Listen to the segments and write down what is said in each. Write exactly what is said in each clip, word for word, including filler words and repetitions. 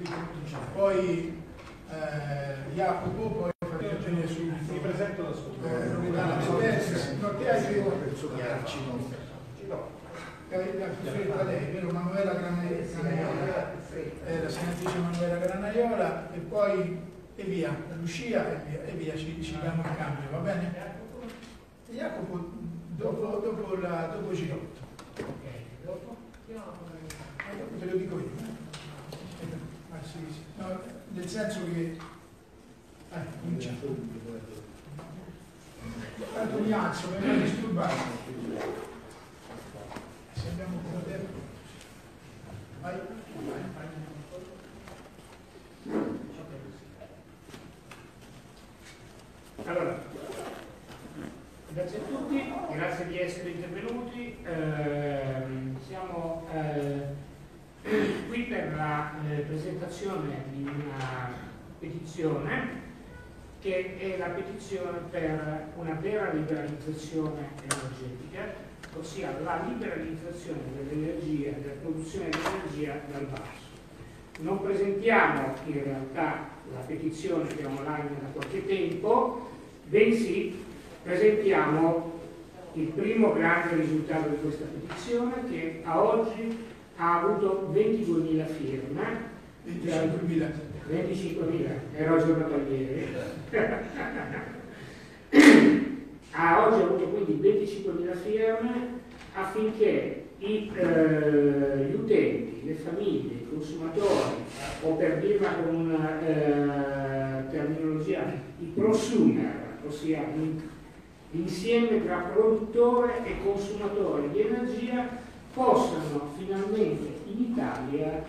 poi eh, Jacopo, poi Fratergine su mi presento da solo. No, te hai detto a lei, vero? Manuela Granaiola, eh, la senatrice Manuela Granaiola, e poi e via, Lucia e via, e via ci, ci diamo il cambio, va bene? E Jacopo dopo, dopo, la, dopo Girotto. Ok, dopo? Eh, dopo te lo dico io. Eh? Ah, sì, sì. No, nel senso che eh, cominciamo. Tanto mi alzo, mi non disturbare. Se abbiamo un po' di tempo. Vai. Allora, grazie a tutti, grazie di essere intervenuti. Eh, siamo eh, qui per la eh, presentazione di una petizione che è la petizione per una vera liberalizzazione energetica, ossia la liberalizzazione dell'energia, della produzione di energia dal basso. Non presentiamo in realtà la petizione che è online da qualche tempo, bensì presentiamo il primo grande risultato di questa petizione, che a oggi ha avuto ventiduemila firme. venticinquemila, ero aggiornato ieri. A oggi ha avuto quindi venticinquemila firme affinché i, eh, gli utenti, le famiglie, i consumatori, o per dirla con una eh, terminologia, i prosumer, ossia l'insieme tra produttore e consumatore di energia, possano finalmente in Italia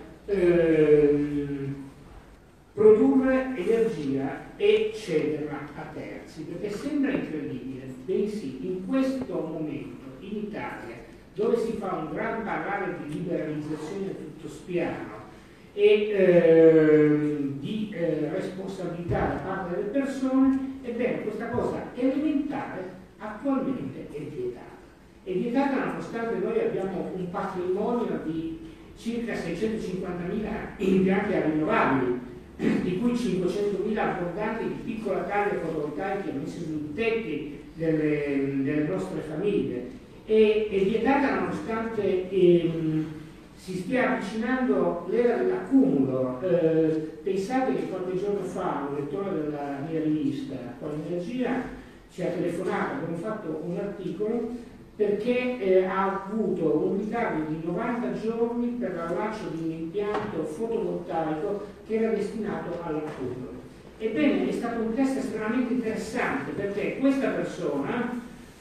ehm, produrre energia e cederla a terzi, perché sembra incredibile, bensì in questo momento in Italia, dove si fa un gran parlare di liberalizzazione a tutto spiano e ehm, di eh, responsabilità da parte delle persone, ebbene questa cosa elementare attualmente è vietata. È vietata nonostante noi abbiamo un patrimonio di circa seicentocinquantamila impianti a rinnovabili, di cui cinquecentomila abbondanti di piccola taglia fotovoltaiche messe sui tetti delle, delle nostre famiglie. E, è vietata nonostante ehm, si stia avvicinando l'era dell'accumulo. Eh, pensate che qualche giorno fa un lettore della mia rivista Con Energia ci ha telefonato, abbiamo fatto un articolo perché eh, ha avuto un ritardo di novanta giorni per l'allaccio di un impianto fotovoltaico che era destinato all'accumulo. Ebbene, è stato un test estremamente interessante, perché questa persona,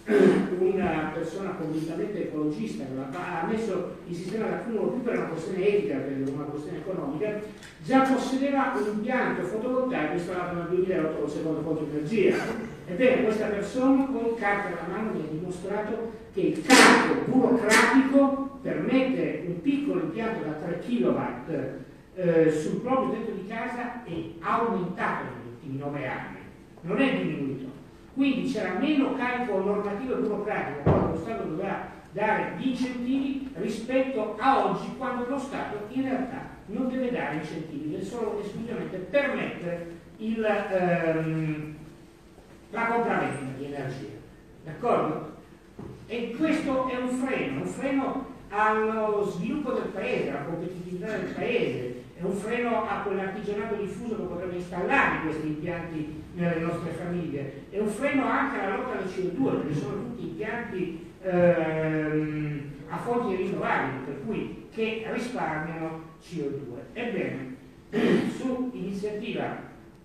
una persona convintamente ecologista, che ha messo il sistema d'accumulo più per una questione etica che per una questione economica, già possedeva un impianto fotovoltaico installato nel duemilaotto con secondo conto energia. Ebbene, questa persona con carta alla mano mi ha dimostrato che il calcolo burocratico per mettere un piccolo impianto da tre chilowatt eh, sul proprio tetto di casa è aumentato negli ultimi nove anni, non è diminuito. Quindi c'era meno carico normativo e burocratico quando lo Stato doveva dare gli incentivi rispetto a oggi, quando lo Stato in realtà non deve dare incentivi, deve solo esclusivamente permettere il, ehm, la compravendita di energia. D'accordo? E questo è un freno, un freno allo sviluppo del paese, alla competitività del paese, è un freno a quell'artigianato diffuso che potrebbe installare questi impianti nelle nostre famiglie, è un freno anche alla lotta al C O due, perché sono tutti impianti ehm, a fonti rinnovabili, per cui che risparmiano C O due. Ebbene, su iniziativa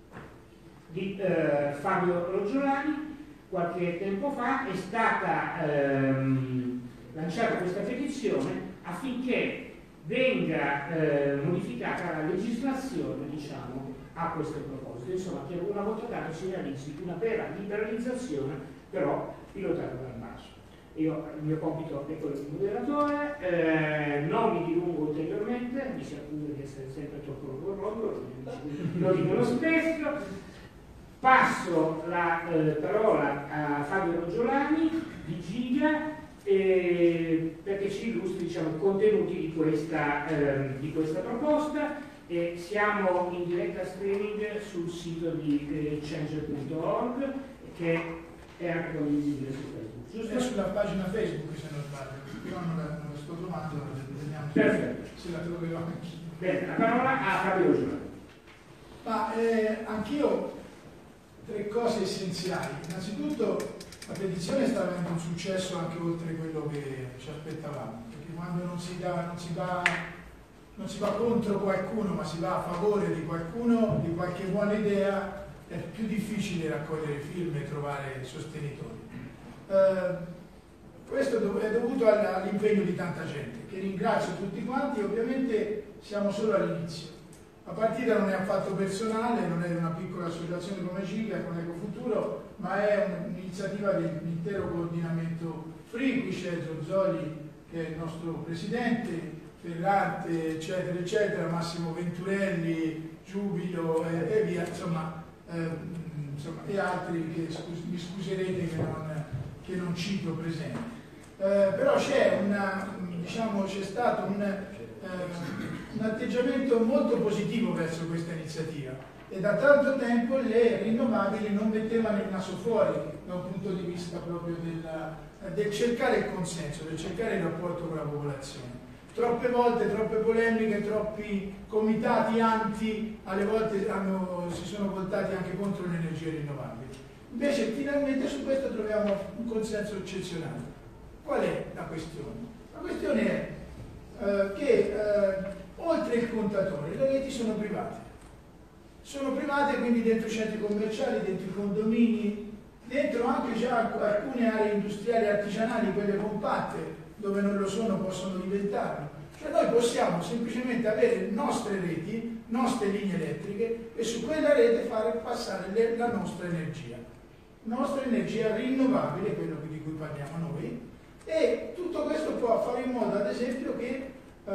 di eh, Fabio Roggiolani, qualche tempo fa è stata ehm, lanciata questa petizione affinché venga eh, modificata la legislazione, diciamo, a questo proposito, insomma, che una volta tanto si realizzi una vera liberalizzazione, però pilotata dal basso. Io, il mio compito è quello di moderatore, eh, non mi dilungo ulteriormente, mi si accusa di essere sempre troppo corrotto, lo dicono spesso. Passo la eh, parola a Fabio Roggiolani di Giga eh, perché ci illustri, diciamo, i contenuti di questa, eh, di questa proposta, e siamo in diretta streaming sul sito di eh, changer punto org che è anche condivisibile su Facebook. Giusto? È sulla pagina Facebook, se non sbaglio. Io non la, non la sto trovando, vediamo Perfetto. se la troverò anch'io. Bene, la parola a Fabio Giovanni. Ma eh, anch'io tre cose essenziali. Innanzitutto la petizione sta avendo un successo anche oltre quello che ci aspettavamo, perché quando non si, dà, non si, va, non si va contro qualcuno ma si va a favore di qualcuno, di qualche buona idea, è più difficile raccogliere firme e trovare sostenitori. Eh, questo è dovuto all'impegno di tanta gente, che ringrazio tutti quanti. Ovviamente siamo solo all'inizio. La partita non è affatto personale, non è una piccola associazione come Giga, con Ecofuturo, ma è un'iniziativa dell'intero coordinamento Free. Qui c'è Zorzoli, che è il nostro presidente, Ferrante, eccetera, eccetera, Massimo Venturelli, Giubilo e, e via, insomma, eh, insomma, e altri che scus mi scuserete che non, che non cito presenti. Eh, però c'è diciamo, c'è stato un, eh, un atteggiamento molto positivo verso questa iniziativa e da tanto tempo le rinnovabili non mettevano il naso fuori da un punto di vista proprio del, del cercare il consenso, del cercare il rapporto con la popolazione. Troppe volte, troppe polemiche, troppi comitati anti, alle volte hanno, si sono voltati anche contro le energie rinnovabili. Invece finalmente su questo troviamo un consenso eccezionale. Qual è la questione? La questione è eh, che eh, oltre il contatore le reti sono private. Sono private quindi dentro i centri commerciali, dentro i condomini, dentro anche già alcune aree industriali e artigianali, quelle compatte, dove non lo sono possono diventarlo. Cioè noi possiamo semplicemente avere nostre reti, nostre linee elettriche e su quella rete fare passare le, la nostra energia. Nostra energia rinnovabile, quello di cui parliamo noi, e tutto questo può fare in modo, ad esempio, che eh,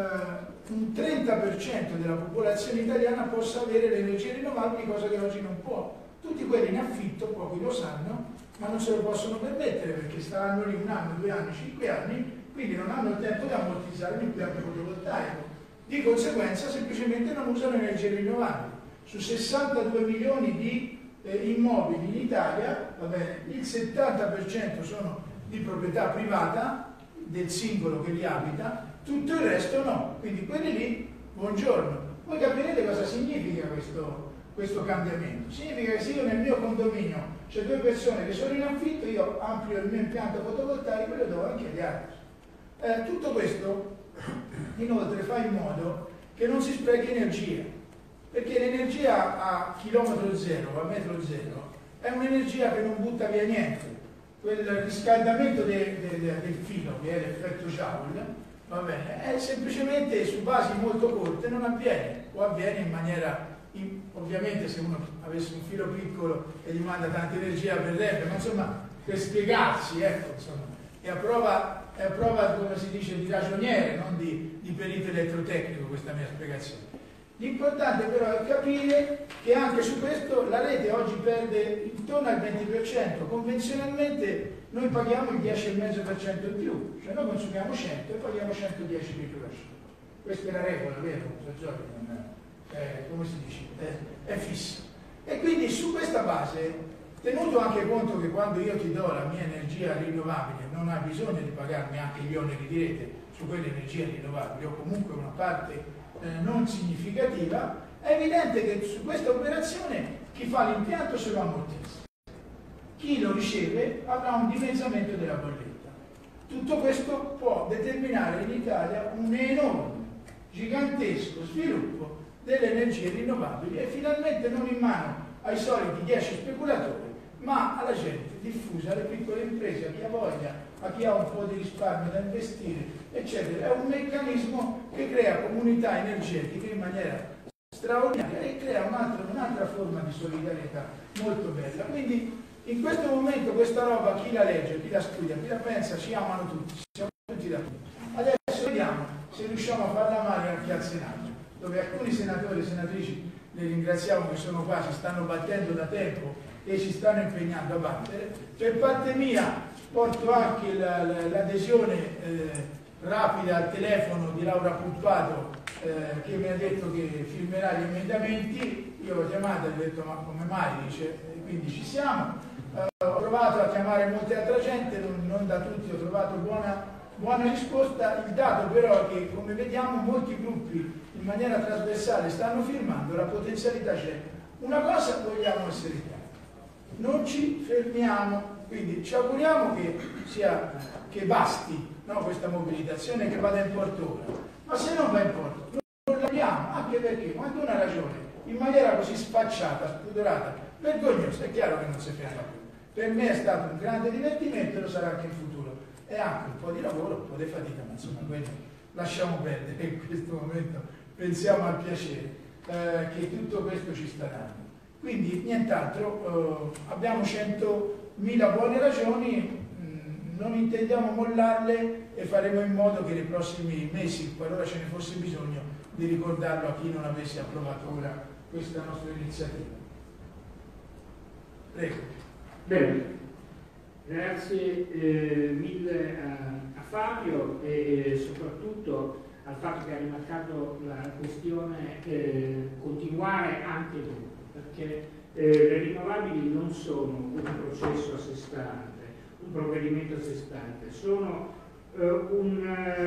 un trenta per cento della popolazione italiana possa avere le energie rinnovabili, cosa che oggi non può. Tutti quelli in affitto, pochi lo sanno, ma non se lo possono permettere perché staranno lì un anno, due anni, cinque anni, quindi non hanno il tempo di ammortizzare l'impianto fotovoltaico. Di conseguenza semplicemente non usano energie rinnovabili. Su sessantadue milioni di eh, immobili in Italia, va bene, il settanta per cento sono di proprietà privata del singolo che li abita, tutto il resto no. Quindi quelli lì, buongiorno. Voi capirete cosa significa questo, questo cambiamento. Significa che se io nel mio condominio c'è due persone che sono in affitto, io amplio il mio impianto fotovoltaico e lo do anche agli altri. Eh, tutto questo inoltre fa in modo che non si sprechi energia, perché l'energia a chilometro zero, a metro zero, è un'energia che non butta via niente. Quel riscaldamento de, de, de, del filo, che è l'effetto Joule, va bene, è semplicemente su basi molto corte, non avviene, o avviene in maniera, in, ovviamente se uno avesse un filo piccolo e gli manda tanta energia avverrebbe, ma insomma per spiegarsi, ecco, insomma, è a prova, è a prova, come si dice, di ragioniere, non di, di perito elettrotecnico questa mia spiegazione. L'importante però è capire che anche su questo la rete oggi perde intorno al venti per cento, convenzionalmente noi paghiamo il dieci virgola cinque per cento in più, cioè noi consumiamo cento e paghiamo centodieci microwatt. Questa è la regola, vero? Eh, come si dice? Eh, è fissa. E quindi su questa base, tenuto anche conto che quando io ti do la mia energia rinnovabile non hai bisogno di pagarmi anche gli oneri di rete su quelle energie rinnovabili o comunque una parte Eh, non significativa, è evidente che su questa operazione chi fa l'impianto se lo ammortizza, chi lo riceve avrà un dimezzamento della bolletta. Tutto questo può determinare in Italia un enorme, gigantesco sviluppo delle energie rinnovabili e finalmente non in mano ai soliti dieci speculatori, ma alla gente diffusa, alle piccole imprese, a chi ha voglia, a chi ha un po' di risparmio da investire, eccetera. È un meccanismo che crea comunità energetiche in maniera straordinaria e crea un'altra, un'altra forma di solidarietà molto bella. Quindi in questo momento questa roba chi la legge, chi la studia, chi la pensa, ci amano tutti, siamo tutti d'accordo. Adesso vediamo se riusciamo a farla male anche al Senato, dove alcuni senatori e senatrici, li ringraziamo che sono qua, si stanno battendo da tempo e si stanno impegnando a battere. Per parte mia porto anche l'adesione eh, rapida al telefono di Laura Puppato eh, che mi ha detto che firmerà gli emendamenti. Io l'ho chiamata e ho detto ma come mai? Dice, quindi ci siamo. Eh, ho provato a chiamare molta altra gente, non, non da tutti ho trovato buona, buona risposta. Il dato però è che, come vediamo, molti gruppi in maniera trasversale stanno firmando, la potenzialità c'è. Una cosa vogliamo essere chiari, non ci fermiamo, quindi ci auguriamo che, sia, che basti, no, questa mobilitazione, che vada in porto ora, ma se non va in porto non l'abbiamo, anche perché quando una ragione in maniera così sfacciata, spudorata, vergognosa, è chiaro che non si ferma più. Per me è stato un grande divertimento e lo sarà anche in futuro, e anche un po' di lavoro, un po' di fatica, ma insomma quello lasciamo perdere in questo momento, pensiamo al piacere eh, che tutto questo ci sta dando. Quindi nient'altro, eh, abbiamo centomila buone ragioni, mh, non intendiamo mollarle e faremo in modo che nei prossimi mesi, qualora ce ne fosse bisogno, di ricordarlo a chi non avesse approvato ora questa nostra iniziativa. Prego. Bene, grazie eh, mille a, a Fabio e soprattutto al fatto che ha rimarcato la questione eh, continuare anche dopo, perché eh, le rinnovabili non sono un processo a sé stante, un provvedimento a sé stante, sono eh, un,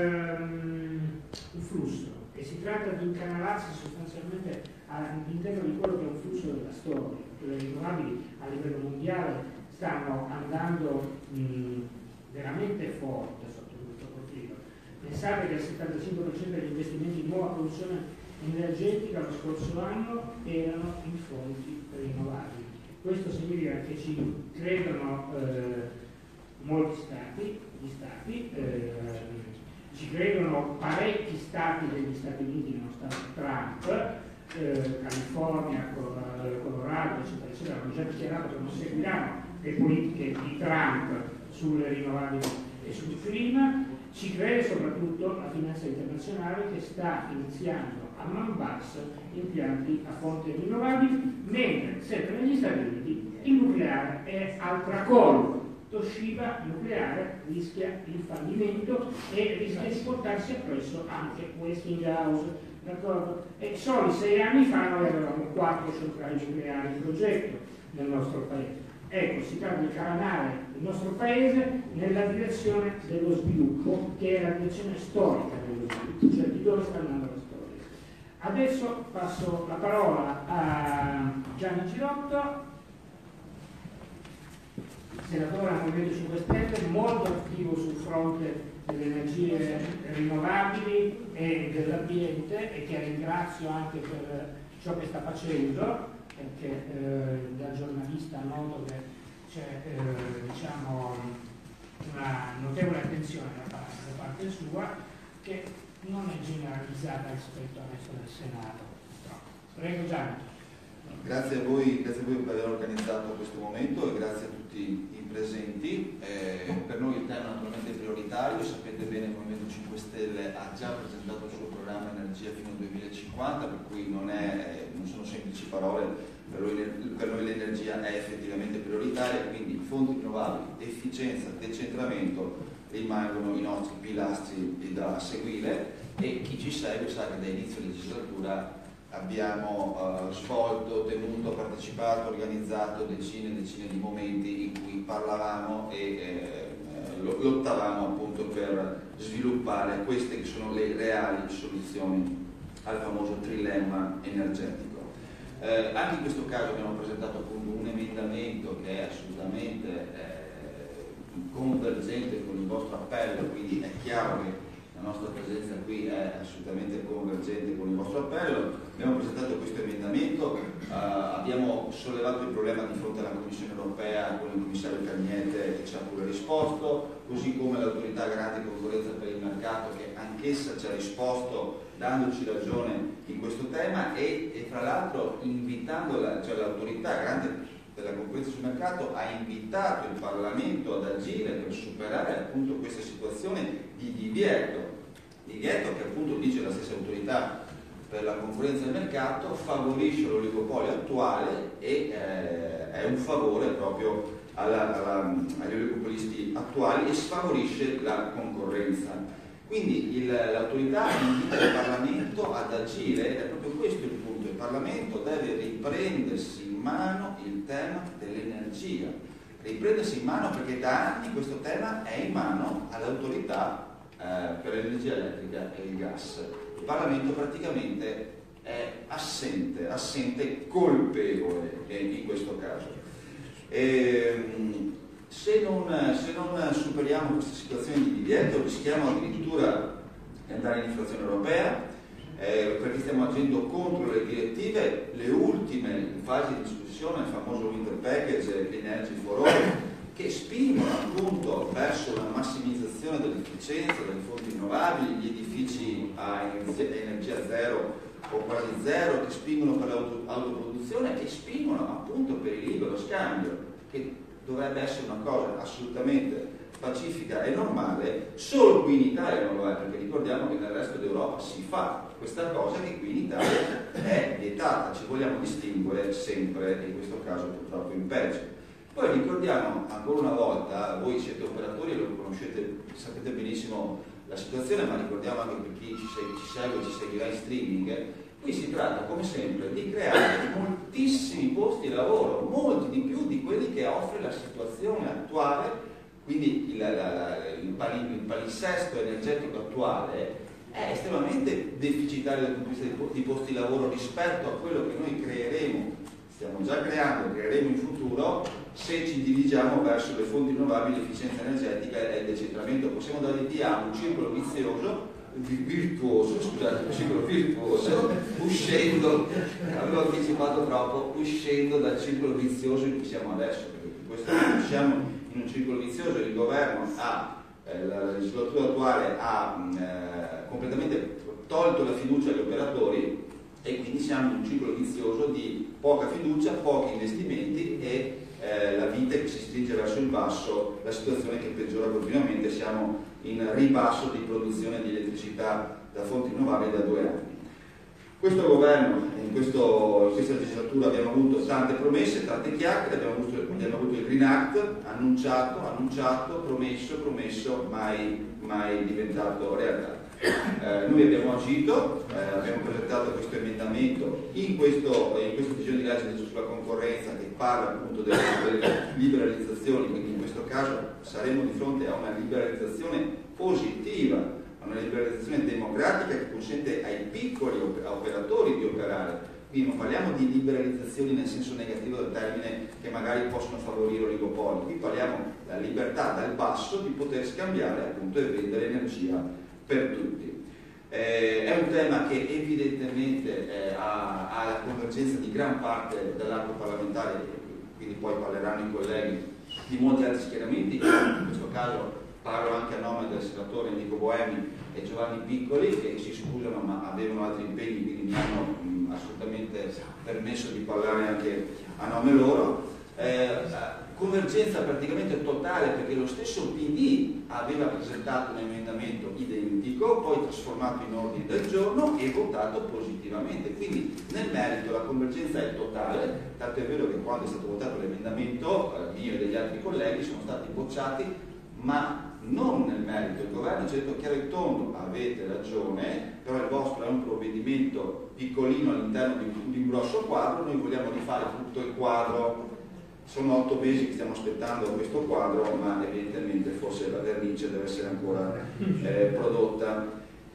um, un flusso e si tratta di incanalarsi sostanzialmente all'interno di quello che è un flusso della storia. Le rinnovabili a livello mondiale stanno andando mh, veramente forte sotto questo profilo. Pensate che il settantacinque per cento degli investimenti in nuova produzione energetica lo scorso anno erano in fonti rinnovabili. Questo significa che ci credono eh, molti stati, gli stati, eh, ci credono parecchi stati degli Stati Uniti, nonostante Trump, eh, California, Colorado, eccetera, eccetera, hanno già dichiarato che non seguiranno le politiche di Trump sulle rinnovabili e sul clima. Ci crede soprattutto la finanza internazionale che sta iniziando a man basso impianti a fonti rinnovabili, mentre sempre negli Stati Uniti il nucleare è al tracollo. Toshiba nucleare rischia il fallimento e rischia di portarsi appresso anche Westinghouse. D'accordo? E solo sei anni fa noi avevamo quattro centrali nucleari in progetto nel nostro paese. Ecco, si tratta di calanare il nostro paese nella direzione dello sviluppo, che è la direzione storica dello sviluppo, cioè di dove sta andando la storia. Adesso passo la parola a Gianni Girotto, senatore del Movimento cinque Stelle, molto attivo sul fronte delle energie rinnovabili e dell'ambiente, e che ringrazio anche per ciò che sta facendo, perché eh, da giornalista noto che c'è eh, diciamo, una notevole attenzione da parte, da parte sua, che non è generalizzata rispetto al resto del Senato. Prego Gianni. Grazie a voi, grazie a voi per aver organizzato questo momento e grazie a tutti i presenti. Eh, per noi il tema naturalmente è prioritario, sapete bene che il Movimento cinque Stelle ha già presentato il suo programma Energia fino al duemilacinquanta, per cui non, è, non sono semplici parole, per noi, per noi l'energia è effettivamente prioritaria, quindi fonti rinnovabili, efficienza, decentramento rimangono i nostri pilastri da seguire, e chi ci segue sa che da inizio legislatura abbiamo uh, svolto, tenuto, partecipato, organizzato decine e decine di momenti in cui parlavamo e eh, lottavamo appunto per sviluppare queste che sono le reali soluzioni al famoso trilemma energetico. Eh, anche in questo caso abbiamo presentato appunto un emendamento che è assolutamente eh, convergente con il vostro appello, quindi è chiaro che la nostra presenza qui è assolutamente convergente con il vostro appello. Abbiamo presentato questo emendamento, uh, abbiamo sollevato il problema di fronte alla Commissione europea con il commissario Cagnete, che ci ha pure risposto, così come l'autorità garante di concorrenza per il mercato, che anch'essa ci ha risposto dandoci ragione in questo tema, e, e tra l'altro invitando la, cioè l'autorità garante della concorrenza sul mercato ha invitato il Parlamento ad agire per superare appunto questa situazione di divieto, divieto che appunto dice la stessa autorità per la concorrenza del mercato favorisce l'oligopolio attuale e eh, è un favore proprio alla, alla, agli oligopolisti attuali e sfavorisce la concorrenza. Quindi l'autorità invita il Parlamento ad agire ed è proprio questo il punto. Il Parlamento deve riprendersi in mano il tema dell'energia, riprendersi in mano perché da anni questo tema è in mano all'autorità eh, per l'energia elettrica e il gas. Il Parlamento praticamente è assente, assente colpevole in questo caso. E, se, non, se non superiamo questa situazione di divieto rischiamo addirittura di andare in infrazione europea, eh, perché stiamo agendo contro le direttive, le ultime in fase di discussione, il famoso Winter Package e Energy for All, che spingono appunto verso una massimizzazione dell'efficienza delle fonti rinnovabili, gli edifici a energia zero o quasi zero, che spingono per l'autoproduzione e spingono appunto per il libero scambio, che dovrebbe essere una cosa assolutamente pacifica e normale. Solo qui in Italia non lo è, perché ricordiamo che nel resto d'Europa si fa questa cosa che qui in Italia è vietata. Ci vogliamo distinguere sempre, e in questo caso purtroppo in peggio. Poi ricordiamo ancora una volta, voi siete operatori e lo conoscete, sapete benissimo la situazione, ma ricordiamo anche per chi ci, segue, ci segue, ci seguirà in streaming, qui si tratta come sempre di creare moltissimi posti di lavoro, molti di più di quelli che offre la situazione attuale, quindi il, la, la, il, pali, il palinsesto energetico attuale è estremamente deficitario dal punto di vista di posti di lavoro rispetto a quello che noi creeremo, stiamo già creando, creeremo in futuro, se ci dirigiamo verso le fonti rinnovabili, l'efficienza energetica e il decentramento. Possiamo dare via a un circolo vizioso, virtuoso, scusate, un circolo virtuoso, uscendo, avevo anticipato troppo, uscendo dal circolo vizioso in cui siamo adesso, perché questo siamo in un circolo vizioso. Il governo ha, eh, la legislatura attuale ha eh, completamente tolto la fiducia agli operatori e quindi siamo in un ciclo vizioso di poca fiducia, pochi investimenti e eh, la vite che si stringe verso il basso, la situazione che peggiora continuamente, siamo in ribasso di produzione di elettricità da fonti rinnovabili da due anni. Questo governo, in, questo, in questa legislatura abbiamo avuto tante promesse, tante chiacchiere, abbiamo avuto, abbiamo avuto il Green Act, annunciato, annunciato, promesso, promesso, mai, mai diventato realtà. Eh, noi abbiamo agito, eh, abbiamo presentato questo emendamento in questo, in questo disegno di legge sulla concorrenza che parla appunto delle, delle liberalizzazioni, quindi in questo caso saremo di fronte a una liberalizzazione positiva, a una liberalizzazione democratica che consente ai piccoli operatori di operare. Quindi non parliamo di liberalizzazioni nel senso negativo del termine che magari possono favorire oligopoli, qui parliamo della libertà dal basso di poter scambiare appunto e vendere energia per tutti. Eh, è un tema che evidentemente eh, ha, ha la convergenza di gran parte dell'arco parlamentare, quindi poi parleranno i colleghi di molti altri schieramenti. In questo caso parlo anche a nome del senatore Enrico Boemi e Giovanni Piccoli, che si scusano ma avevano altri impegni, quindi mi hanno mh, assolutamente permesso di parlare anche a nome loro. Eh, convergenza praticamente totale, perché lo stesso P D aveva presentato un emendamento identico, poi trasformato in ordine del giorno e votato positivamente. Quindi nel merito la convergenza è totale, tanto è vero che quando è stato votato l'emendamento eh, mio e degli altri colleghi sono stati bocciati, ma non nel merito. Il governo ci ha detto chiaro e tondo: avete ragione, però il vostro è un provvedimento piccolino all'interno di, di un grosso quadro, noi vogliamo rifare tutto il quadro. Sono otto mesi che stiamo aspettando questo quadro, ma evidentemente forse la vernice deve essere ancora eh, prodotta.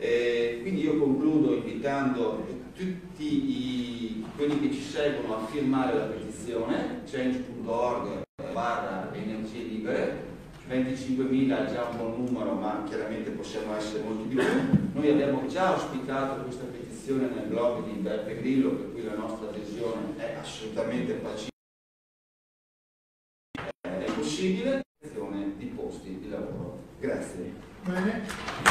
E quindi io concludo invitando tutti i, quelli che ci seguono a firmare la petizione change punto org barra energie libere. venticinquemila è già un buon numero, ma chiaramente possiamo essere molti di più. Noi abbiamo già ospitato questa petizione nel blog di Beppe Grillo, per cui la nostra adesione è assolutamente pacifica. Possibile di posti di lavoro. Grazie. Bene.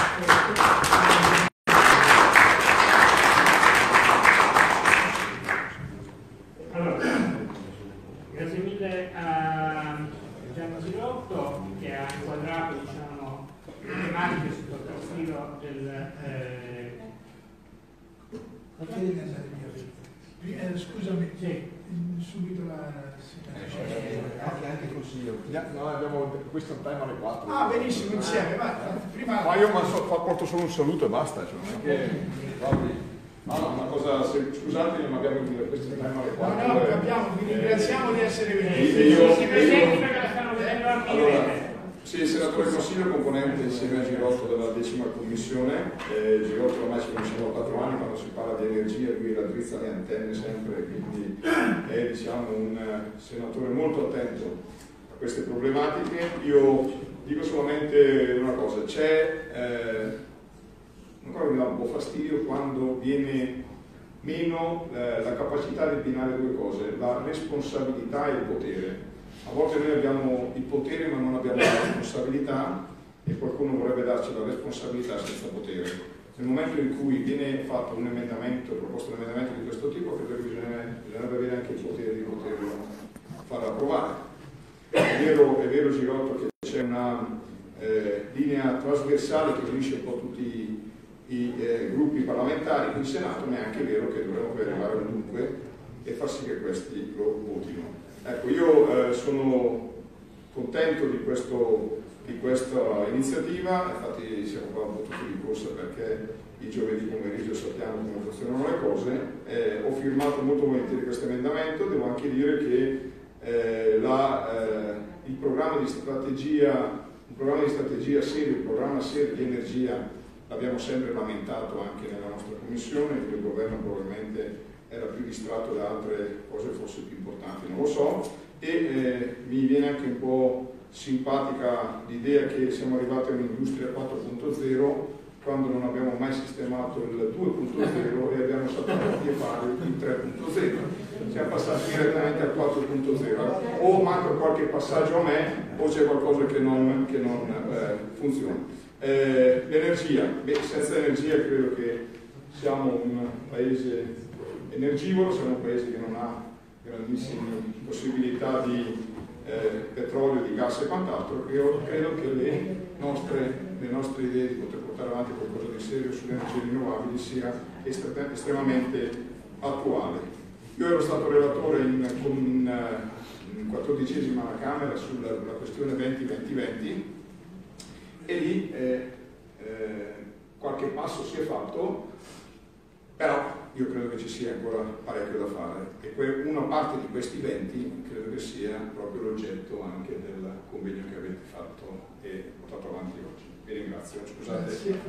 Allora, grazie mille a Gianni Girotto che ha inquadrato, diciamo, le tematiche sotto il profilo del eh... eh, scusami, sì. Subito la senatrice. Anche, anche il consiglio. No, abbiamo questo time alle quattro. Ah, benissimo, insieme, va. Prima... Ma io ma so, porto solo un saluto e basta. Cioè, non è che... Ah, no, una cosa, se, scusate, non abbiamo questo time alle quattro. No, no, capiamo, vi ringraziamo di essere venuti. E io, si presenti perché la stanno vedendo anche allora, sì, senatore Consiglio, componente insieme a Girotto della decima commissione. Eh, Girotto ormai ci conosciamo da quattro anni, quando si parla di energia lui raddrizza le antenne sempre, quindi è diciamo, un senatore molto attento a queste problematiche. Io dico solamente una cosa, c'è eh, una cosa che mi dà un po' fastidio quando viene meno eh, la capacità di abbinare due cose, la responsabilità e il potere. A volte noi abbiamo il potere ma non abbiamo la responsabilità e qualcuno vorrebbe darci la responsabilità senza potere. Nel momento in cui viene fatto un emendamento, proposto un emendamento di questo tipo, credo che bisognerebbe, bisognerebbe avere anche il potere di poterlo far approvare. È vero, è vero Girotto, che c'è una eh, linea trasversale che unisce un po' tutti i, i eh, gruppi parlamentari in Senato, ma è anche vero che dovremmo poi arrivare a un dunque e far sì che questi lo votino. Ecco, io eh, sono contento di, questo, di questa iniziativa, infatti siamo qua un po' tutti di corsa perché il giovedì pomeriggio sappiamo come funzionano le cose. Eh, ho firmato molto volentieri questo emendamento, devo anche dire che eh, la, eh, il programma di strategia, un programma di strategia serio, il programma serio di energia l'abbiamo sempre lamentato anche nella nostra commissione, il governo probabilmente era più distratto da altre cose forse più importanti, non lo so, e eh, mi viene anche un po' simpatica l'idea che siamo arrivati a un'industria quattro punto zero quando non abbiamo mai sistemato il due punto zero e abbiamo saltato a fare il tre punto zero. Siamo passati direttamente al quattro punto zero. O manca qualche passaggio a me o c'è qualcosa che non, che non eh, funziona. Eh, l'energia, beh, senza energia credo che siamo un paese energivoro, siamo un paese che non ha grandissime possibilità di eh, petrolio, di gas e quant'altro. Io credo che le nostre, le nostre idee di poter portare avanti qualcosa di serio sulle energie rinnovabili sia estremamente attuale. Io ero stato relatore in, in, in quattordicesima alla Camera sulla questione venti venti venti e lì eh, eh, qualche passo si è fatto, però io credo che ci sia ancora parecchio da fare e una parte di questi venti credo che sia proprio l'oggetto anche del convegno che avete fatto e portato avanti oggi. Vi ringrazio, scusate.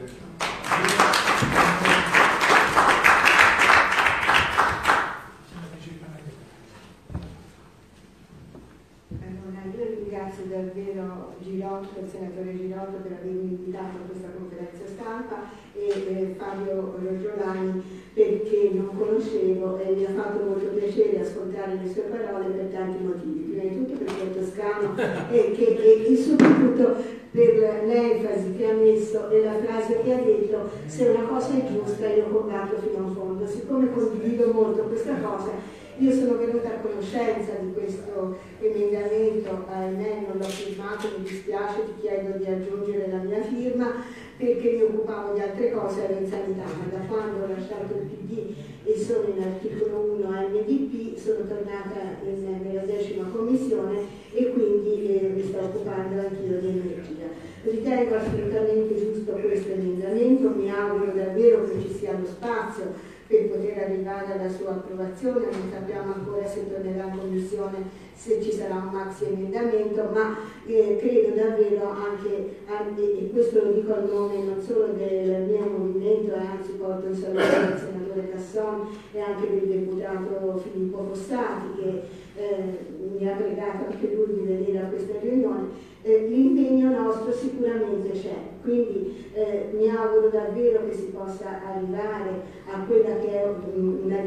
Allora, io ringrazio davvero Girotto, il senatore Girotto per avermi invitato a questa conferenza stampa e eh, Fabio Rogiolani perché non conoscevo e mi ha fatto molto piacere ascoltare le sue parole per tanti motivi. Prima di tutto perché è toscano e, che, e, e soprattutto per l'enfasi che ha messo nella frase che ha detto: se una cosa è giusta io combatto fino in fondo. Siccome condivido molto questa cosa, io sono venuta a conoscenza di questo emendamento, ahimè non l'ho firmato, mi dispiace, ti chiedo di aggiungere la mia firma perché mi occupavo di altre cose, ero in sanità, ma da quando ho lasciato il P D e sono in articolo uno N D P sono tornata in, nella decima commissione e quindi eh, mi sto occupando anch'io di energia. Ritengo assolutamente giusto questo emendamento, mi auguro davvero che ci sia lo spazio per poter arrivare alla sua approvazione. Non sappiamo ancora se tornerà in commissione, se ci sarà un maxi emendamento, ma eh, credo davvero anche, anche, e questo lo dico a nome non solo del mio movimento, e anzi porto in saluto del senatore Casson e anche del deputato Filippo Fossati che eh, mi ha pregato anche lui di venire a questa riunione. Eh, l'impegno nostro sicuramente c'è, quindi eh, mi auguro davvero che si possa arrivare a quella che è una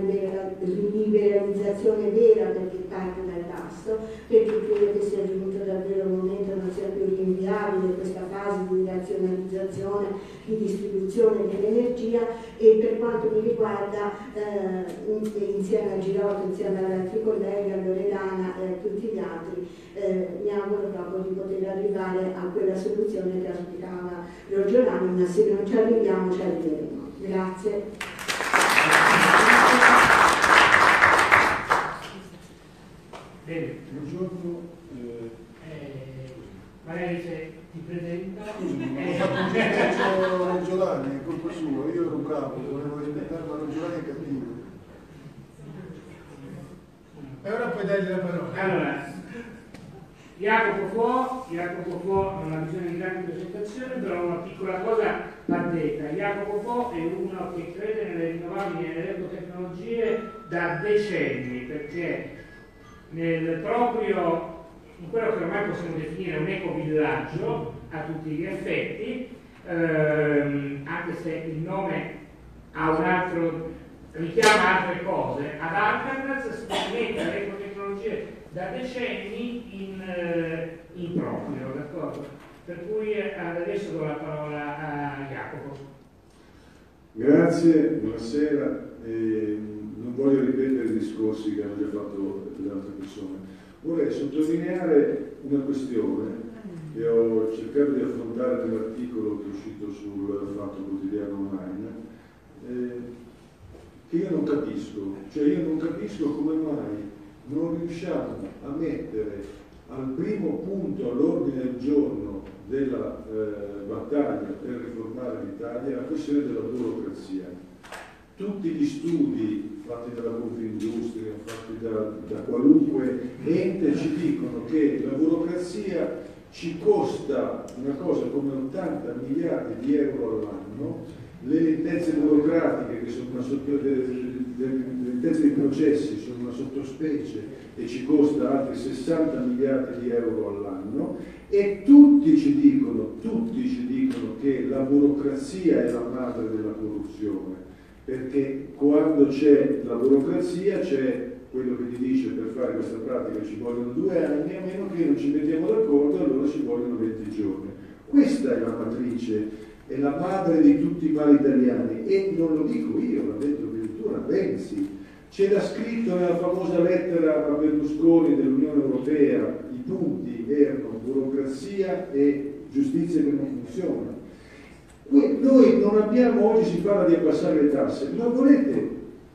liberalizzazione vera, perché parte dal basso, perché credo che sia giunto davvero un momento, non sia più rinviabile questa fase di razionalizzazione, di distribuzione dell'energia. E per quanto mi riguarda, eh, insieme a Girotto, insieme ad altri colleghi, a Loredana e a tutti gli altri, eh, mi auguro proprio di poter arrivare a quella soluzione che auspicava Rogiolani, ma se non ci arriviamo ci arriveremo. Grazie. E ora puoi dargli la parola. Allora, Jacopo Fo, Jacopo Fo non ha bisogno di grandi presentazioni, però una piccola cosa va detta. Jacopo Fo è uno che crede nelle rinnovabili e nelle ecotecnologie da decenni, perché nel proprio, in quello che ormai possiamo definire un ecovillaggio a tutti gli effetti, ehm, anche se il nome ha un altro, richiama altre cose, ad Alcatraz si mette le ecotecnologie da decenni in, eh, in proprio, d'accordo? Per cui adesso do la parola a Jacopo. Grazie, buonasera. Eh, non voglio ripetere i discorsi che hanno già fatto le altre persone. Vorrei sottolineare una questione che ho cercato di affrontare nell'articolo che è uscito sul Fatto Quotidiano Online, eh, che io non capisco, cioè io non capisco come mai non riusciamo a mettere al primo punto all'ordine del giorno della eh, battaglia per riformare l'Italia la questione della burocrazia. Tutti gli studi fatti dalla Confindustria, fatti da, da qualunque ente ci dicono che la burocrazia ci costa una cosa come ottanta miliardi di euro all'anno, le lentezze burocratiche che sono una sotto, le, le, le lentezze dei processi sono una sottospecie e ci costa altri sessanta miliardi di euro all'anno, e tutti ci dicono, tutti ci dicono che la burocrazia è la madre della corruzione, perché quando c'è la burocrazia c'è quello che ti dice per fare questa pratica ci vogliono due anni, a meno che non ci mettiamo d'accordo allora ci vogliono venti giorni. Questa è la matrice, è la madre di tutti i mali italiani, e non lo dico io, l'ha detto addirittura Renzi. C'era scritto nella famosa lettera a Berlusconi dell'Unione Europea, i punti erano burocrazia e giustizia che non funziona. Noi non abbiamo, oggi si parla di abbassare le tasse, ma volete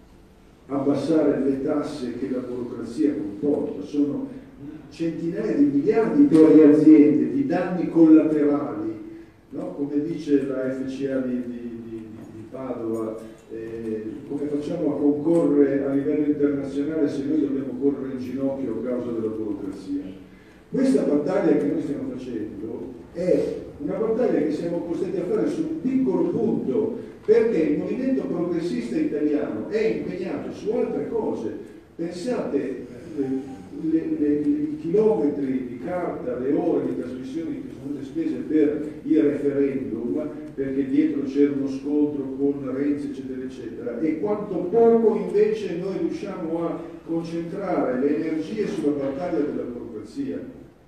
abbassare le tasse che la burocrazia comporta? Sono centinaia di miliardi per le aziende di danni collaterali, no? Come dice la F C A di, di, di, di Padova, eh, come facciamo a concorrere a livello internazionale se noi dobbiamo correre in ginocchio a causa della burocrazia? Questa battaglia che noi stiamo facendo è una battaglia che siamo costretti a fare su un piccolo punto, perché il movimento progressista italiano è impegnato su altre cose. Pensate, eh, le, le, i chilometri di carta, le ore di trasmissioni che sono state spese per il referendum, perché dietro c'era uno scontro con Renzi eccetera eccetera, e quanto poco invece noi riusciamo a concentrare le energie sulla battaglia della burocrazia.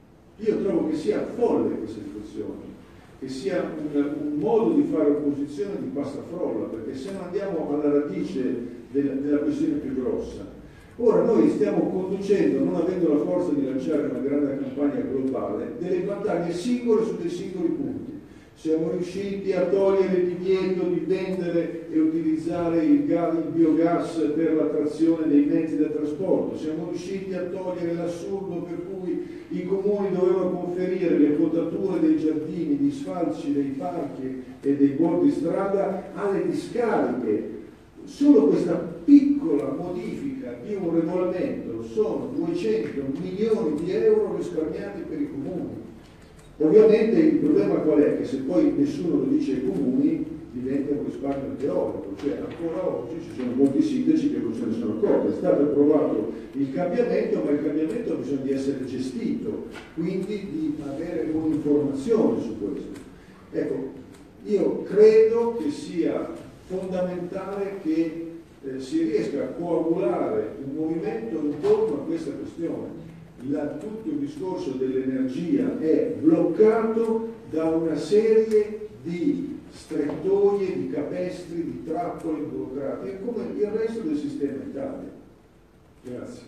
Io trovo che sia folle questa situazione, che sia un, un modo di fare opposizione di pasta frolla, perché se non andiamo alla radice della, della questione più grossa. Ora noi stiamo conducendo, non avendo la forza di lanciare una grande campagna globale, delle battaglie singole su dei singoli punti. Siamo riusciti a togliere il divieto di vendere e utilizzare il, gas, il biogas per la trazione dei mezzi da trasporto, siamo riusciti a togliere l'assurdo per cui i comuni dovevano conferire le potature dei giardini, gli sfalci dei parchi e dei bordi strada alle discariche. Solo questa piccola modifica di un regolamento sono duecento milioni di euro risparmiati per i comuni. Ovviamente il problema qual è? Che se poi nessuno lo dice ai comuni diventa un risparmio teorico, cioè ancora oggi ci sono molti sindaci che non se ne sono accorti. È stato approvato il cambiamento, ma il cambiamento ha bisogno di essere gestito, quindi di avere un'informazione su questo. Ecco, io credo che sia fondamentale che eh, si riesca a coagulare un movimento intorno a questa questione. La, tutto il discorso dell'energia è bloccato da una serie di strettoie, di capestri, di trappole burocratiche, come il resto del sistema Italia. Grazie.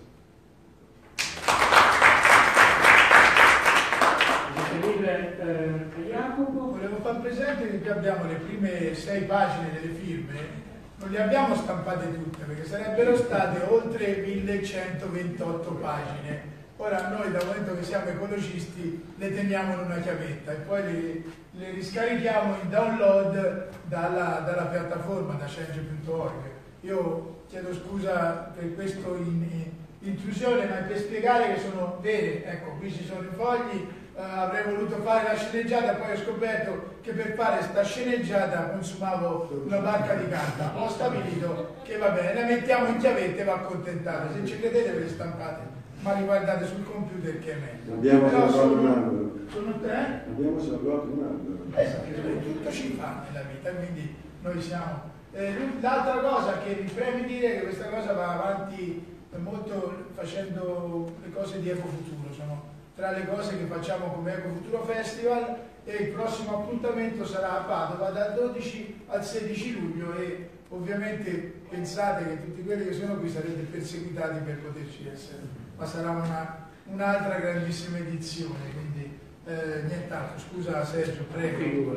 Eh, Jacopo, volevo far presente che qui abbiamo le prime sei pagine delle firme, non le abbiamo stampate tutte perché sarebbero state oltre millecentoventotto pagine. Ora noi, dal momento che siamo ecologisti, le teniamo in una chiavetta e poi le, le riscarichiamo in download dalla, dalla piattaforma da change punto org. Io chiedo scusa per questo in, intrusione, ma è per spiegare che sono vere. Ecco, qui ci sono i fogli, eh, avrei voluto fare la sceneggiata, poi ho scoperto che per fare sta sceneggiata consumavo una barca di carta. Ho stabilito che va bene, la mettiamo in chiavette e va accontentate. Se ci credete ve le stampate, ma li guardate sul computer che è meglio. Abbiamo Però salvato sono, un albero. sono eh? Abbiamo salvato un albero. Esatto, tutto ci fa nella vita, quindi noi siamo. Eh, l'altra cosa che mi preme dire è che questa cosa va avanti molto facendo le cose di Ecofuturo, sono tra le cose che facciamo come Ecofuturo Festival, e il prossimo appuntamento sarà a Padova dal dodici al sedici luglio, e ovviamente pensate che tutti quelli che sono qui sarete perseguitati per poterci essere, ma sarà una, un'altra grandissima edizione, quindi eh, nient'altro. Scusa Sergio, prego.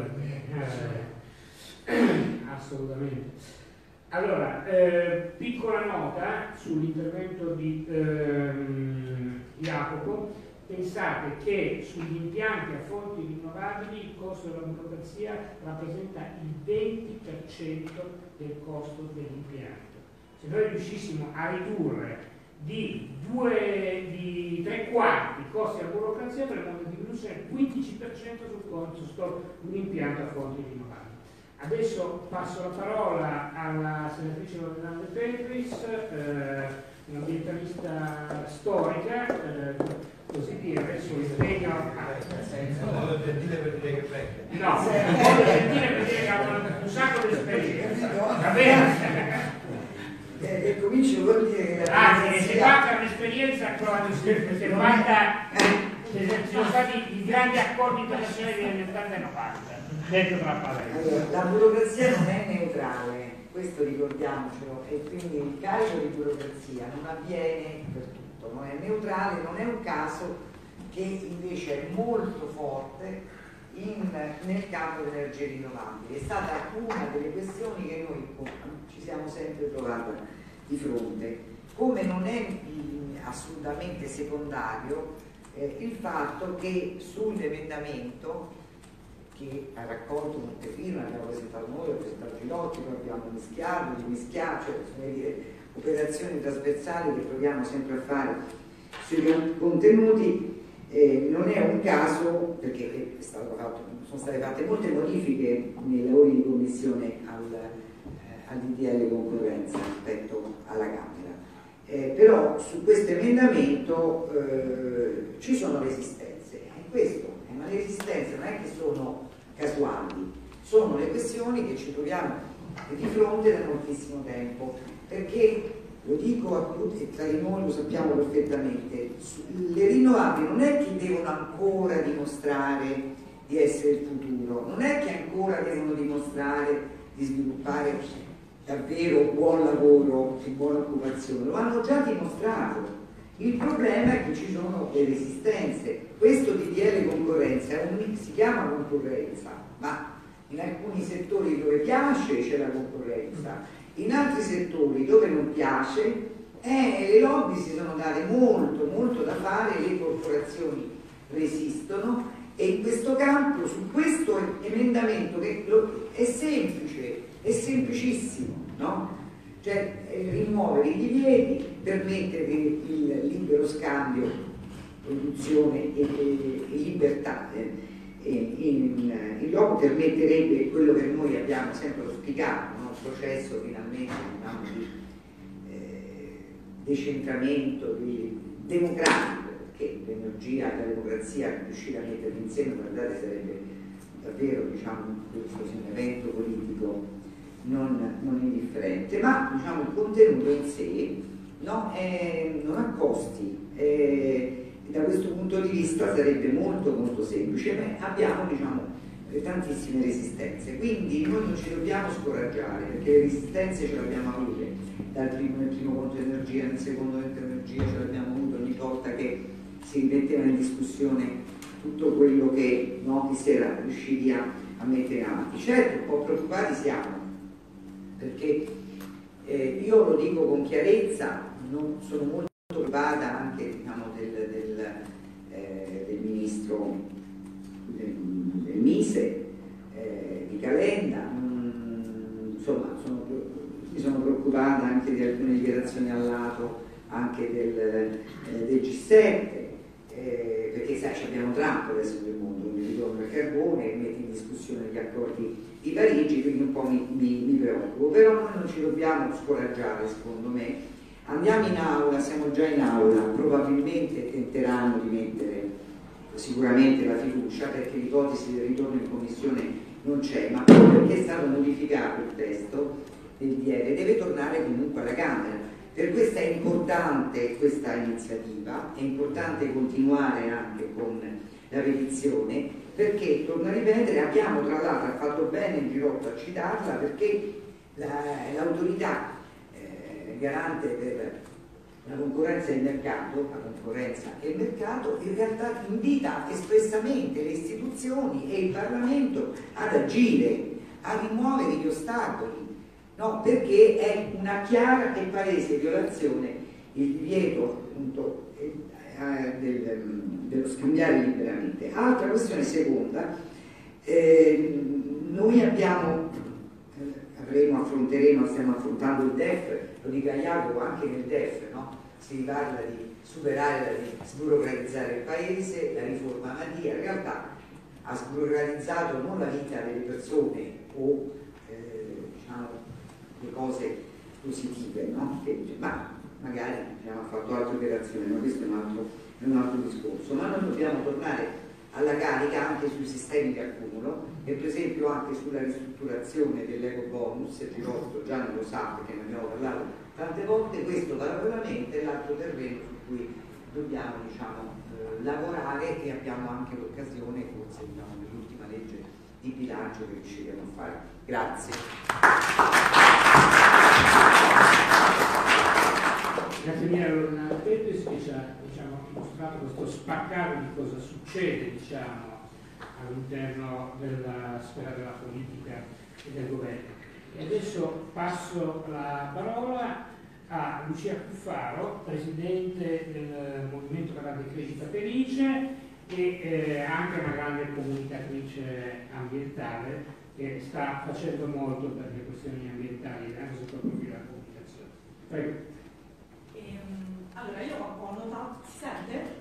Eh, assolutamente. Allora, eh, piccola nota sull'intervento di ehm, Jacopo. Pensate che sugli impianti a fonti rinnovabili il costo della burocrazia rappresenta il venti per cento del costo dell'impianto. Se noi riuscissimo a ridurre di, due, di tre quarti i costi della burocrazia, avremo una diminuzione del quindici per cento sul costo di un impianto a fonti rinnovabili. Adesso passo la parola alla senatrice Loredana De Petris, eh, un'ambientalista storica, eh, così dire, sull'impegno. No, per dire per dire che vecchia. No, voglio dire per dire che ha un sacco di esperienza. Va bene? E, e comincio vuol dire che la Anzi, se fatta un'esperienza con se fatta, ci sono stati i grandi accordi internazionali degli anni ottanta e novanta. Detto tra parentesi. allora, la burocrazia non è neutrale, questo ricordiamocelo, e quindi il carico di burocrazia non avviene per tutto, non è neutrale, non è un caso che invece è molto forte in, nel campo delle energie rinnovabili. È stata una delle questioni che noi ci siamo sempre trovati di fronte, come non è mh, assolutamente secondario eh, il fatto che sull'emendamento che ha raccolto molte firme, abbiamo presentato noi, abbiamo presentato Gilotti, poi abbiamo mischiato, mischiato, cioè come dire, operazioni trasversali che proviamo sempre a fare sui contenuti. Eh, non è un caso, perché è stato fatto, sono state fatte molte modifiche nei lavori di commissione al, eh, al D D L concorrenza rispetto alla Camera, eh, però su questo emendamento eh, ci sono resistenze, e questo, eh, ma le resistenze non è che sono casuali, sono le questioni che ci troviamo di fronte da moltissimo tempo, perché lo dico a tutti e tra di noi lo sappiamo perfettamente, le rinnovabili non è che devono ancora dimostrare di essere il futuro, non è che ancora devono dimostrare di sviluppare davvero buon lavoro e buona occupazione, lo hanno già dimostrato. Il problema è che ci sono le resistenze. Questo D D L concorrenza è un, si chiama concorrenza, ma in alcuni settori dove piace c'è la concorrenza, in altri settori dove non piace eh, le lobby si sono date molto molto da fare, le corporazioni resistono, e in questo campo, su questo emendamento che lo, è semplice, è semplicissimo, no? Cioè eh, rimuovere i divieti, permettere il libero scambio, produzione e, e, e libertà. Eh, in, in loco permetterebbe quello che noi abbiamo sempre auspicato, no? Un processo finalmente diciamo, di eh, decentramento di, democratico, perché l'energia e la democrazia riuscire a metterli insieme, guardate, sarebbe davvero diciamo, un evento politico non, non indifferente, ma diciamo, il contenuto in sé no, è, non ha costi. È, da questo punto di vista sarebbe molto molto semplice, ma abbiamo diciamo, tantissime resistenze, quindi noi non ci dobbiamo scoraggiare, perché le resistenze ce le abbiamo avute dal primo, nel primo conto energia, nel secondo conto energia ce le abbiamo avute ogni volta che si rimetteva in discussione tutto quello che no, si era riusciti a, a mettere avanti. Certo, un po' preoccupati siamo, perché eh, io lo dico con chiarezza, non sono molto preoccupata anche diciamo, del, del, eh, del ministro del, del Mise eh, di Calenda, mm, insomma sono, mi sono preoccupata anche di alcune dichiarazioni al lato anche del, eh, del G sette, eh, perché sai, abbiamo Trump adesso nel mondo, quindi ritorno al carbone, mette in discussione gli accordi di Parigi, quindi un po' mi, mi, mi preoccupo, però noi non ci dobbiamo scoraggiare, secondo me. Andiamo in aula, siamo già in aula, probabilmente tenteranno di mettere sicuramente la fiducia, perché l'ipotesi del ritorno in commissione non c'è, ma perché è stato modificato il testo del D L deve tornare comunque alla Camera. Per questo è importante questa iniziativa, è importante continuare anche con la petizione, perché, torno a ripetere, abbiamo tra l'altro, ha fatto bene il Girotto a citarla, perché l'autorità eh, garante per la concorrenza e il mercato, la concorrenza e il mercato in realtà invita espressamente le istituzioni e il Parlamento ad agire, a rimuovere gli ostacoli. No, perché è una chiara e palese violazione il divieto appunto eh, del, dello scambiare liberamente. Altra questione seconda, eh, noi abbiamo, eh, avremo, affronteremo, stiamo affrontando il D E F, lo dica Jacopo, anche nel D E F, no? Si parla di superare, di sburocratizzare il paese, la riforma Madia, in realtà ha sburocratizzato non la vita delle persone o eh, diciamo le cose positive, no? Che, ma magari abbiamo fatto altre operazioni, ma questo è un, altro, è un altro discorso. Ma noi dobbiamo tornare alla carica anche sui sistemi di accumulo e per esempio anche sulla ristrutturazione dell'eco bonus. Girotto già non lo sa perché ne abbiamo parlato tante volte. Questo parallelamente è l'altro terreno su cui dobbiamo, diciamo, eh, lavorare, e abbiamo anche l'occasione, forse diciamo, nell'ultima legge di bilancio, che riusciremo a fare. Grazie. Grazie mille a Lorna Pettis che ci ha, diciamo, mostrato questo spaccato di cosa succede, diciamo, all'interno della sfera della politica e del governo. E adesso passo la parola a Lucia Cuffaro, Presidente del Movimento per la Decrescita Felice e eh, anche una grande comunicatrice ambientale che sta facendo molto per le questioni ambientali anche sotto il profilo della comunicazione. Prego. Ehm, allora, io ho notato, si sente?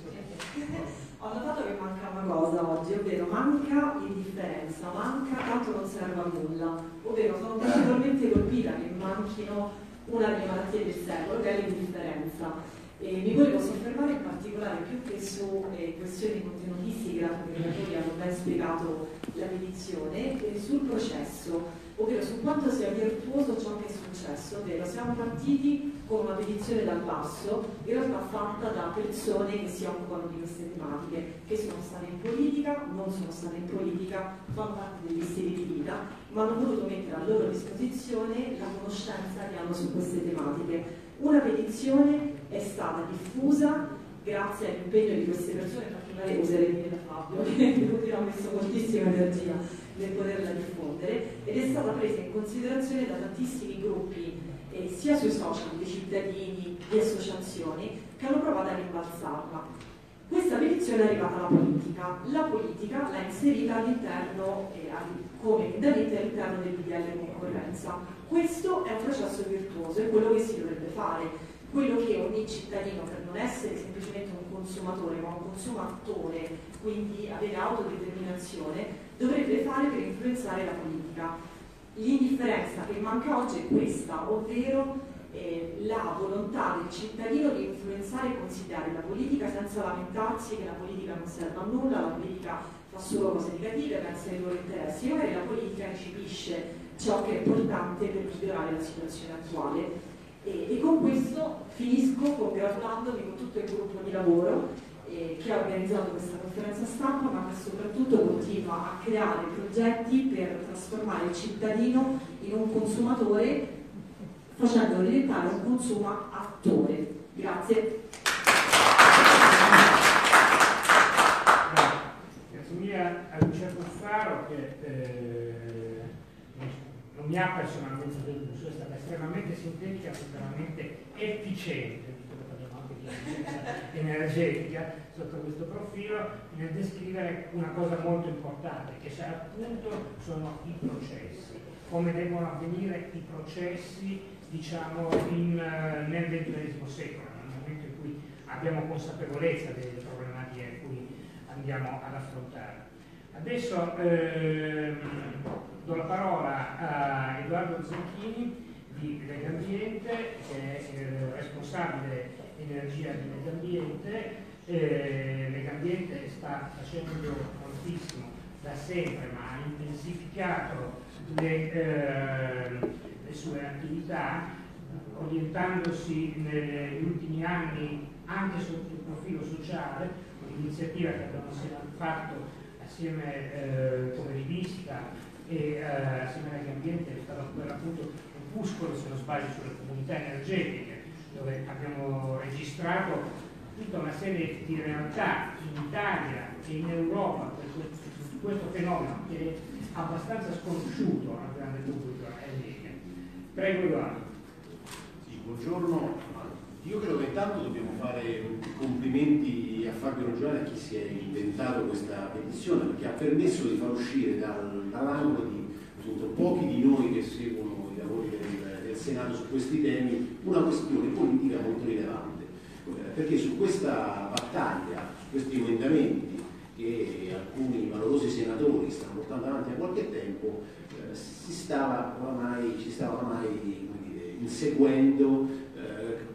Ho notato che manca una cosa oggi, ovvero manca l'indifferenza, manca tanto non serve a nulla, ovvero sono particolarmente colpita che manchino una delle malattie del secolo, che è l'indifferenza. E mi volevo soffermare in particolare più che su eh, questioni contenutistiche, dato che i relatori hanno ben spiegato la petizione, e sul processo, ovvero su quanto sia virtuoso ciò che è successo, ovvero siamo partiti con una petizione dal basso, in realtà fatta da persone che si occupano di queste tematiche, che sono state in politica, non sono state in politica, fanno parte degli stili di vita, ma hanno voluto mettere a loro disposizione la conoscenza che hanno su queste tematiche. Una petizione è stata diffusa grazie all'impegno di queste persone, in particolare userei dire da Fabio, che ha messo moltissima energia nel poterla diffondere, ed è stata presa in considerazione da tantissimi gruppi, eh, sia sui social, di cittadini, di associazioni, che hanno provato a rimbalzarla. Questa petizione è arrivata alla politica, la politica l'ha inserita all'interno, eh, come emendamento all'interno del D D L concorrenza. Questo è un processo virtuoso, è quello che si dovrebbe fare, quello che ogni cittadino, per non essere semplicemente un consumatore, ma un consumatore, quindi avere autodeterminazione, dovrebbe fare per influenzare la politica. L'indifferenza che manca oggi è questa, ovvero eh, la volontà del cittadino di influenzare e consigliare la politica senza lamentarsi che la politica non serve a nulla, la politica fa solo cose negative, pensa ai loro interessi. Magari la politica recepisce ciò che è importante per migliorare la situazione attuale. E, e con questo finisco congratulandomi con tutto il gruppo di lavoro eh, che ha organizzato questa conferenza stampa, ma che soprattutto continua a creare progetti per trasformare il cittadino in un consumatore, facendolo diventare un consuma attore. Grazie. Grazie mille a Lucia Cuffaro che eh, non mi ha personalmente deluso, è stata estremamente sintetica, estremamente efficiente, visto che parliamo anche di efficienza energetica sotto questo profilo, nel descrivere una cosa molto importante, che appunto sono i processi, come devono avvenire i processi diciamo, in, nel ventunesimo secolo, nel momento in cui abbiamo consapevolezza delle problematiche cui andiamo ad affrontare. Adesso ehm, do la parola a Edoardo Zanchini di Legambiente, che è eh, responsabile energia di Legambiente. Eh, Legambiente sta facendo moltissimo da sempre, ma ha intensificato le, eh, le sue attività, orientandosi negli ultimi anni anche sotto il profilo sociale, un'iniziativa che abbiamo fatto assieme eh, come rivista e eh, assieme all'ambiente è stato per l'appunto Opuscolo, se non sbaglio, sulle comunità energetiche, dove abbiamo registrato tutta una serie di realtà in Italia e in Europa per questo, su questo fenomeno che è abbastanza sconosciuto al grande pubblico. Prego Edoardo. Sì, buongiorno. Io credo che intanto dobbiamo fare complimenti a Fabio Roggiani, a chi si è inventato questa petizione, perché ha permesso di far uscire dal, dall'angolo di appunto, pochi di noi che seguono i lavori del, del Senato su questi temi una questione politica molto rilevante, eh, perché su questa battaglia, su questi emendamenti che alcuni valorosi senatori stanno portando avanti da qualche tempo, eh, si stava oramai, ci stava oramai come dire, inseguendo eh,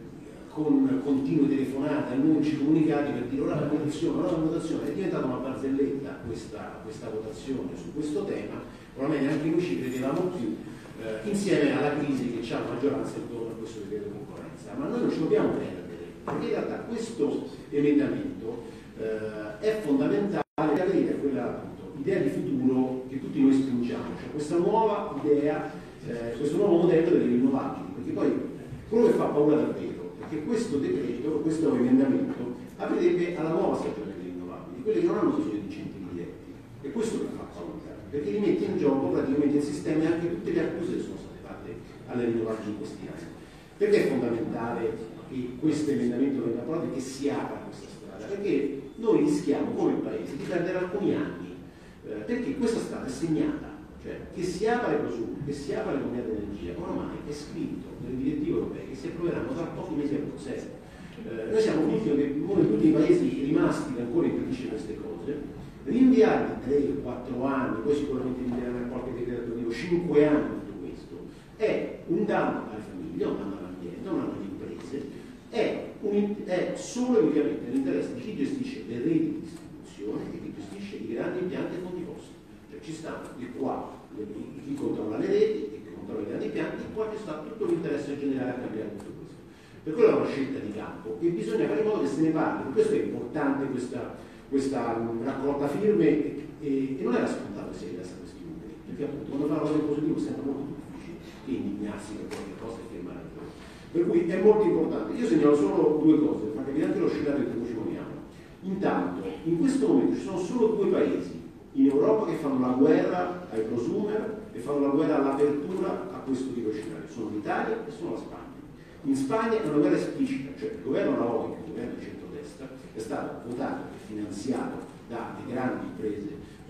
con continue telefonate, annunci, comunicati per dire ora la votazione, ora la votazione. È diventata una barzelletta questa, questa votazione su questo tema, ormai neanche noi ci credevamo più, eh, insieme alla crisi che c'è la maggioranza intorno a questo decreto di concorrenza. Ma noi non ci dobbiamo perdere, perché in realtà questo emendamento eh, è fondamentale per avere quella appunto, idea di futuro che tutti noi spingiamo, cioè questa nuova idea, eh, questo nuovo modello delle rinnovabili, perché poi quello che fa paura davvero che questo decreto, questo emendamento aprirebbe alla nuova stagione delle rinnovabili, quelli che non hanno bisogno di incentivi diretti. E questo che fa paura, perché li mette in gioco praticamente il sistema e anche tutte le accuse che sono state fatte alle rinnovabili in questi anni. Perché è fondamentale che questo emendamento venga approvato e che si apra questa strada? Perché noi rischiamo come Paese di perdere alcuni anni, eh, perché questa strada è segnata. Cioè, che si apra il consumo, che si apra l'economia dell'energia, ormai è scritto nelle direttive europee che si approveranno tra pochi mesi a Bruxelles. Eh, noi siamo convinti che uno di tutti i paesi rimasti che ancora impedisce queste cose, rinviare di tre quattro anni, poi sicuramente rinvieranno qualche decreto attuativo, cinque anni tutto questo, è un danno alle famiglie, un danno all'ambiente, un danno alle imprese, è, un, è solo e unicamente l'interesse di chi gestisce le reti di distribuzione e chi gestisce i grandi impianti e fondi fossili. Ci stanno di qua chi controlla le reti e chi controlla i grandi pianti, e qua ci sta tutto l'interesse generale a cambiare tutto questo. Per quello è una scelta di campo e bisogna fare in modo che se ne parli. Per questo è importante questa, questa raccolta firme e, e, e non era scontato che si arrivasse a questi numeri, perché appunto quando fa una cosa in positivo è sempre molto difficile che indignarsi per qualche cosa e firmare il giorno. Per cui è molto importante. Io segnalo solo due cose, per far capire anche lo scenario in cui ci muoviamo. Intanto, in questo momento ci sono solo due paesi in Europa che fanno la guerra ai prosumer e fanno la guerra all'apertura a questo tipo di scenario. Sono l'Italia e sono la Spagna. In Spagna è una guerra esplicita, cioè il governo Rajoy, il governo di centrodestra, è stato votato e finanziato da grandi imprese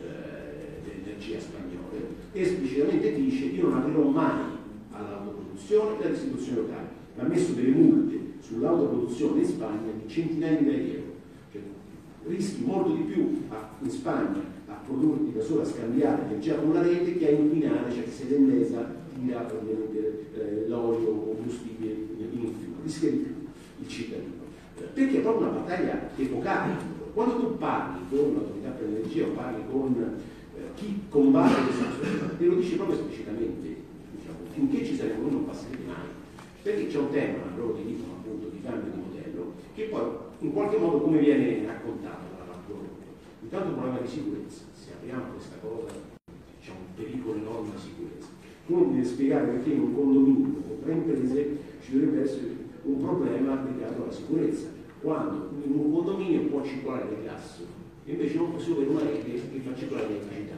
eh, dell'energia spagnole, e esplicitamente dice io non aprirò mai all'autoproduzione e alla distribuzione locale. Ha messo delle multe sull'autoproduzione in Spagna di centinaia di migliaia di euro. Cioè, rischi molto di più a, in Spagna a produrti da sola, a scambiare energia con la rete, che a inquinare, cioè che se l'Endesa tira praticamente eh, l'olio o combustibile in un fiume, rischia di più il cittadino. Eh, perché è proprio una battaglia epocale. Quando tu parli con l'autorità per l'energia o parli con eh, chi combatte questa società, te lo dice proprio esplicitamente, diciamo, finché ci saremo noi non passerete mai. Perché c'è un tema, loro ti dicono appunto di cambio di modello, che poi in qualche modo come viene raccontato dalla parte loro. Intanto un problema di sicurezza, se apriamo questa cosa c'è un pericolo enorme di sicurezza. Uno deve spiegare perché in un condominio con tre imprese ci dovrebbe essere un problema legato alla sicurezza, quando in un condominio può circolare il gas, e invece non possiamo avere una rete che fa circolare l'elettricità.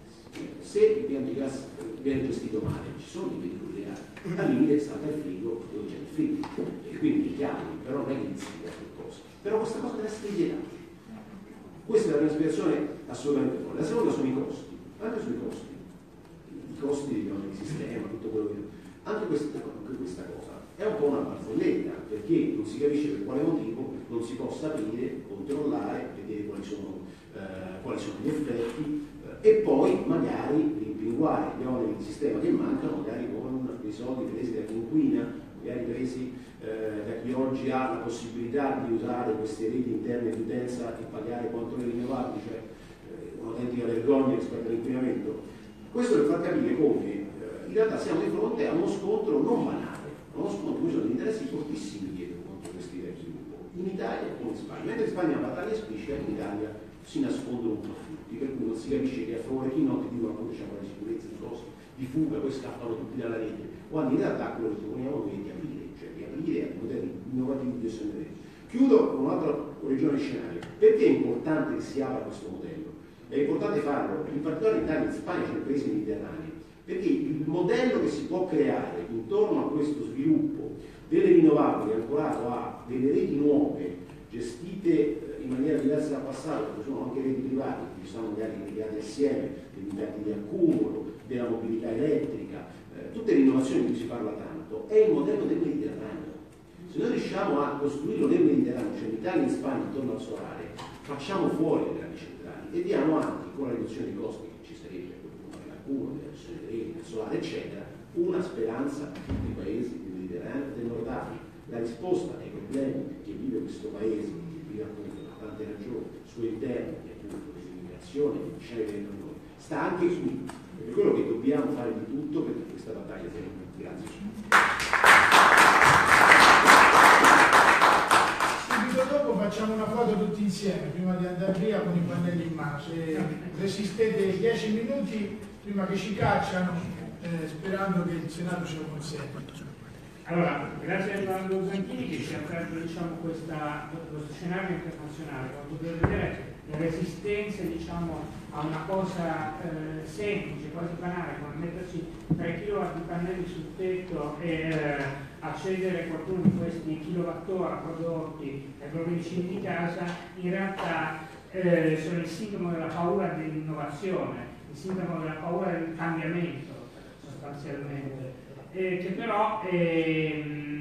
Se il piano di gas viene gestito male, ci sono dei pericoli reali. Al limite salta il frigo dove c'è il frigo, e quindi li chiami, però non è che si qualche cosa. Però questa cosa deve essere vietata. Questa è la prima spiegazione assolutamente fuori. La seconda sono i costi, anche sui costi, i costi diciamo, di sistema, tutto quello che. Anche questo anche questa cosa. È un po' una barzelletta, perché non si capisce per quale motivo non si possa aprire, controllare, vedere quali sono, eh, quali sono gli effetti eh, e poi magari rimpinguare gli oneri del sistema che mancano, magari con dei soldi presi da chi inquina, magari presi eh, da chi oggi ha la possibilità di usare queste reti interne di utenza e pagare quanto le rinnovabili, cioè eh, un'autentica vergogna rispetto all'inquinamento. Questo per far capire come eh, in realtà siamo di fronte a uno scontro non banale, uno scontro in cui sono degli interessi fortissimi dietro contro questi idee di sviluppo, in Italia e in Spagna. Mentre in Spagna la battaglia spiccia, in Italia si nascondono un po' tutti, per cui non si capisce che a favore chi no, ti dicono appunto c'è di sicurezza, di costi, di fuga, poi scappano tutti dalla rete, quando in realtà quello che proponiamo noi è di aprire, cioè di aprire a modelli innovativi di gestione delle reti. Chiudo con un'altra regione scenario. Perché è importante che si apra questo modello? È importante farlo, in particolare in Italia e in Spagna, cioè in paesi mediterranei, perché il modello che si può creare intorno a questo sviluppo delle rinnovabili ancorato a delle reti nuove gestite in maniera diversa dal passato, perché sono anche reti private, che sono magari legate assieme, degli impianti di accumulo, della mobilità elettrica, eh, tutte le innovazioni di cui si parla tanto, è il modello del Mediterraneo. Se noi riusciamo a costruirlo nel Mediterraneo, cioè in Italia e in Spagna intorno al solare, facciamo fuori le grandi centrali e diamo anche, con la riduzione dei costi che ci sarebbe, dell'accumulo, della riduzione dei reti, del solare, eccetera, una speranza a tutti i paesi del Mediterraneo e del Nord Africa. La risposta ai problemi che vive questo paese, che vive appunto per tante ragioni, sui interni, appunto dell'immigrazione, che ci vengono noi, sta anche qui. E per quello che dobbiamo fare di tutto perché questa battaglia sia in. Grazie. Subito dopo facciamo una foto tutti insieme, prima di andare via con i pannelli in mano. Se resistete dieci minuti prima che ci cacciano, eh, sperando che il Senato ce lo consenta. Allora, grazie a Giovanni Zanchini che ci ha aperto diciamo, questa, questo scenario internazionale, come potete vedere le resistenze diciamo, a una cosa eh, semplice, quasi banale, come metterci tre chilowatt di pannelli sul tetto e eh, accedere qualcuno di questi kilowattora prodotti ai propri vicini di casa, in realtà eh, sono il sintomo della paura dell'innovazione, il sintomo della paura del cambiamento sostanzialmente. Eh, che però è,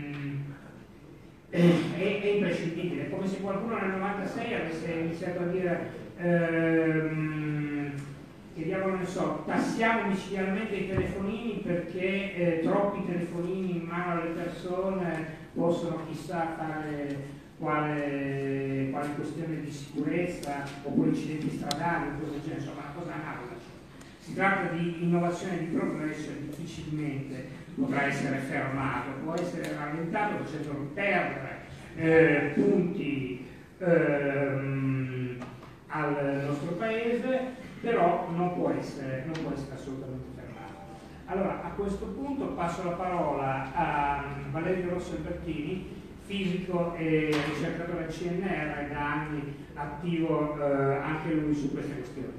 è, è imprescindibile, come se qualcuno nel novantasei avesse iniziato a dire ehm, che diavolo ne so, tassiamo micidialmente i telefonini perché eh, troppi telefonini in mano alle persone possono chissà fare quale, quale questione di sicurezza oppure incidenti stradali o cose del genere, insomma una cosa analoga. Si tratta di innovazione di progresso e difficilmente potrà essere fermato, può essere rallentato facendo perdere eh, punti ehm, al nostro paese, però non può essere, non può essere assolutamente fermato. Allora, a questo punto passo la parola a Valerio Rosso Albertini, fisico e ricercatore C N R, da anni attivo eh, anche lui su queste questioni.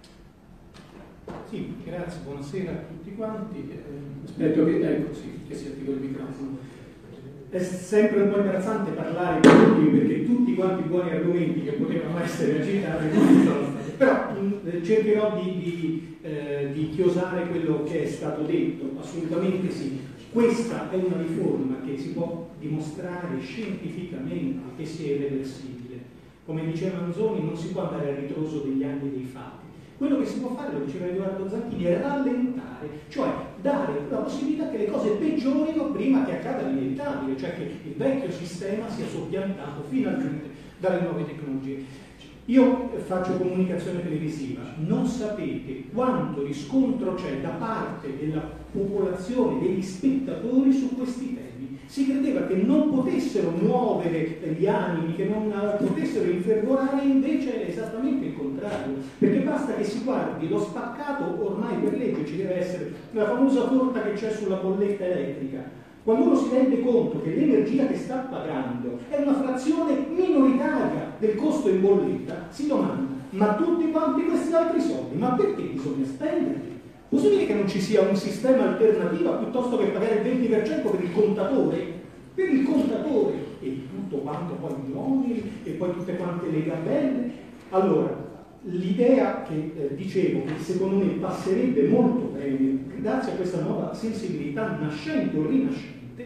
Sì, grazie, buonasera a tutti quanti. Eh, aspetto che, ecco, sì, che si attiva il microfono. È sempre un po' imbarazzante parlare di perché tutti quanti buoni argomenti che potevano essere agitati non sono stati. Però mh, cercherò di, di, eh, di chiosare quello che è stato detto. Assolutamente sì. Questa è una riforma che si può dimostrare scientificamente che sia irreversibile. Come diceva Manzoni, non si può andare a ritroso degli anni e dei fatti. Quello che si può fare, lo diceva Edoardo Zanchini, è rallentare, cioè dare la possibilità che le cose peggiorino prima che accada l'inevitabile, cioè che il vecchio sistema sia soppiantato finalmente dalle nuove tecnologie. Io faccio comunicazione televisiva, non sapete quanto riscontro c'è da parte della popolazione, degli spettatori su questi temi. Si credeva che non potessero muovere gli animi, che non potessero infervorare, invece è esattamente il contrario, perché basta che si guardi lo spaccato, ormai per legge ci deve essere la famosa torta che c'è sulla bolletta elettrica. Quando uno si rende conto che l'energia che sta pagando è una frazione minoritaria del costo in bolletta, si domanda, ma tutti quanti questi altri soldi, ma perché bisogna spenderli? Possibile che non ci sia un sistema alternativo piuttosto che pagare il venti per cento per il contatore? Per il contatore e tutto quanto poi gli oneri e poi tutte quante le gabelle. Allora, l'idea che eh, dicevo che secondo me passerebbe molto bene grazie a questa nuova sensibilità nascente o rinascente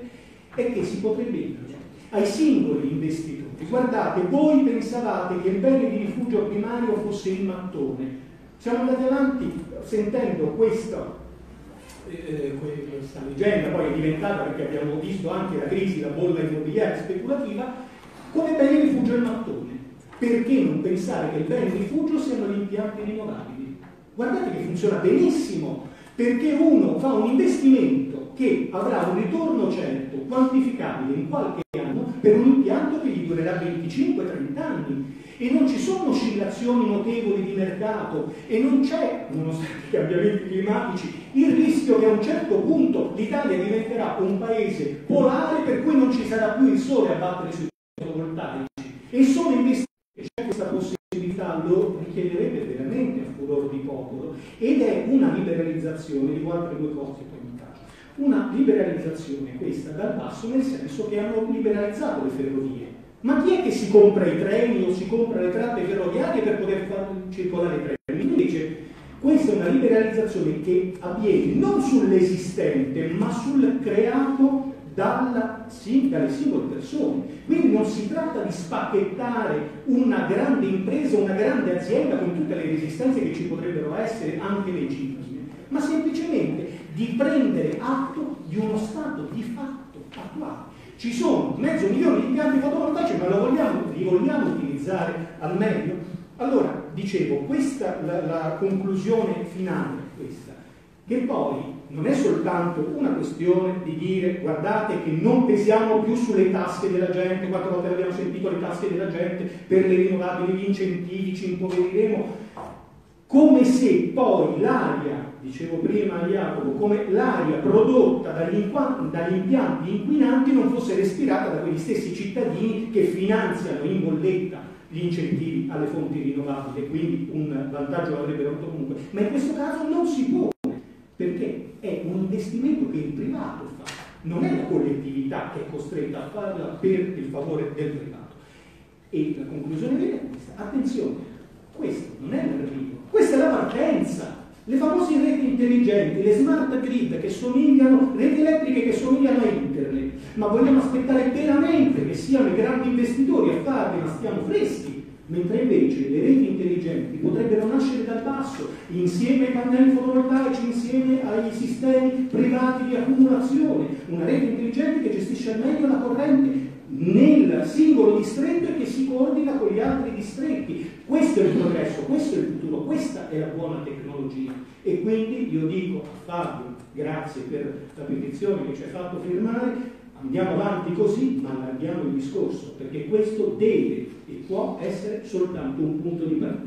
è che si potrebbe dire ai singoli investitori: guardate, voi pensavate che il bene di rifugio primario fosse il mattone. Siamo andati avanti sentendo questa, eh, questa leggenda, poi è diventata, perché abbiamo visto anche la crisi, la bolla immobiliare speculativa, come bene di rifugio il mattone. Perché non pensare che il bene di rifugio siano gli impianti rinnovabili? Guardate che funziona benissimo, perché uno fa un investimento che avrà un ritorno certo, quantificabile in qualche anno, per un impianto che gli durerà venticinque trenta anni, e non ci sono oscillazioni notevoli di mercato, e non c'è, nonostante i cambiamenti climatici, il rischio che a un certo punto l'Italia diventerà un paese polare per cui non ci sarà più il sole a battere sui fotovoltaici, e solo investire c'è questa possibilità lo richiederebbe veramente a furor di popolo, ed è una liberalizzazione. Dico altre due cose poi mi faccio. Una liberalizzazione questa dal basso, nel senso che hanno liberalizzato le ferrovie. Ma chi è che si compra i treni o si compra le tratte ferroviarie per poter far circolare i treni? Invece questa è una liberalizzazione che avviene non sull'esistente, ma sul creato dalla, sì, dalle singole persone. Quindi non si tratta di spacchettare una grande impresa, una grande azienda con tutte le resistenze che ci potrebbero essere, anche legittime, ma semplicemente di prendere atto di uno stato di fatto attuale. Ci sono mezzo milione di impianti fotovoltaici, ma lo vogliamo, li vogliamo utilizzare al meglio? Allora, dicevo, questa la, la conclusione finale, questa, che poi non è soltanto una questione di dire guardate che non pesiamo più sulle tasche della gente, quante volte abbiamo sentito le tasche della gente per le rinnovabili, gli incentivi, ci impoveriremo, come se poi l'aria, dicevo prima a Jacopo, come l'aria prodotta dagli, dagli impianti inquinanti non fosse respirata da quegli stessi cittadini che finanziano in bolletta gli incentivi alle fonti rinnovabili, e quindi un vantaggio l'avrebbero avuto comunque. Ma in questo caso non si può, perché è un investimento che il privato fa, non è la collettività che è costretta a farla per il favore del privato. E la conclusione vera è questa: attenzione, questo non è l'arrivo, questa è la partenza. Le famose reti intelligenti, le smart grid che somigliano, reti elettriche che somigliano a internet, ma vogliamo aspettare veramente che siano i grandi investitori a farle, ma stiamo freschi, mentre invece le reti intelligenti potrebbero nascere dal basso, insieme ai pannelli fotovoltaici, insieme ai sistemi privati di accumulazione, una rete intelligente che gestisce al meglio la corrente nel singolo distretto e che si coordina con gli altri distretti. Questo è il progresso, questo è il futuro, questa è la buona tecnologia. E quindi io dico a Fabio, grazie per la petizione che ci hai fatto firmare, andiamo avanti così, ma allarghiamo il discorso, perché questo deve e può essere soltanto un punto di partenza.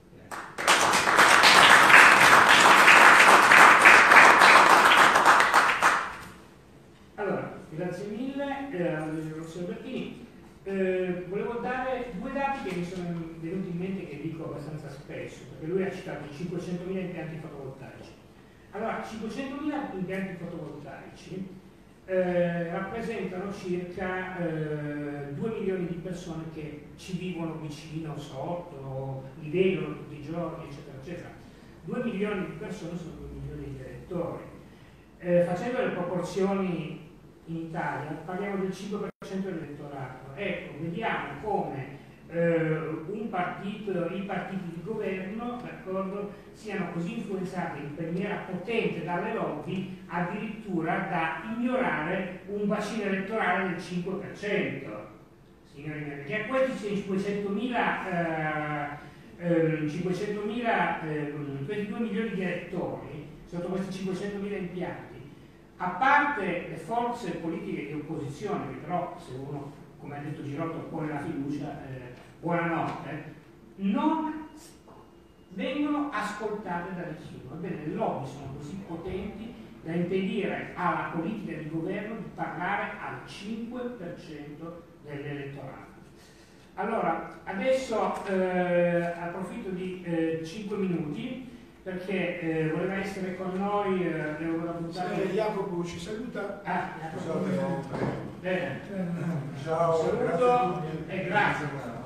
Allora, grazie mille, eh, professor Bertini. Eh, volevo dare due dati che mi sono venuti in mente, che dico abbastanza spesso, perché lui ha citato i cinquecentomila impianti fotovoltaici. Allora, cinquecentomila impianti fotovoltaici eh, rappresentano circa eh, due milioni di persone che ci vivono vicino, sotto, li vedono tutti i giorni, eccetera, eccetera. due milioni di persone sono due milioni di elettori. Eh, facendo le proporzioni in Italia parliamo del cinque per cento dell'elettorato. Ecco, vediamo come eh, un partito, i partiti di governo, d'accordo, siano così influenzati in maniera potente dalle lobby, addirittura da ignorare un bacino elettorale del cinque per cento. Signori miei, perché a questi cinquecentomila, eh, eh, cinquecentomila eh, questi due milioni di elettori, sotto questi cinquecentomila impianti, a parte le forze politiche di opposizione, che però se uno, come ha detto Girotto, pone la fiducia, eh, buonanotte, non vengono ascoltate da nessuno. Ebbene, le lobby sono così potenti da impedire alla politica di governo di parlare al cinque per cento dell'elettorato. Allora, adesso eh, approfitto di eh, cinque minuti, perché eh, voleva essere con noi eh, l'eurodeputato. Se Jacopo ci saluta. Ah, Jacopo. Bene. Ciao. Saluto e grazie.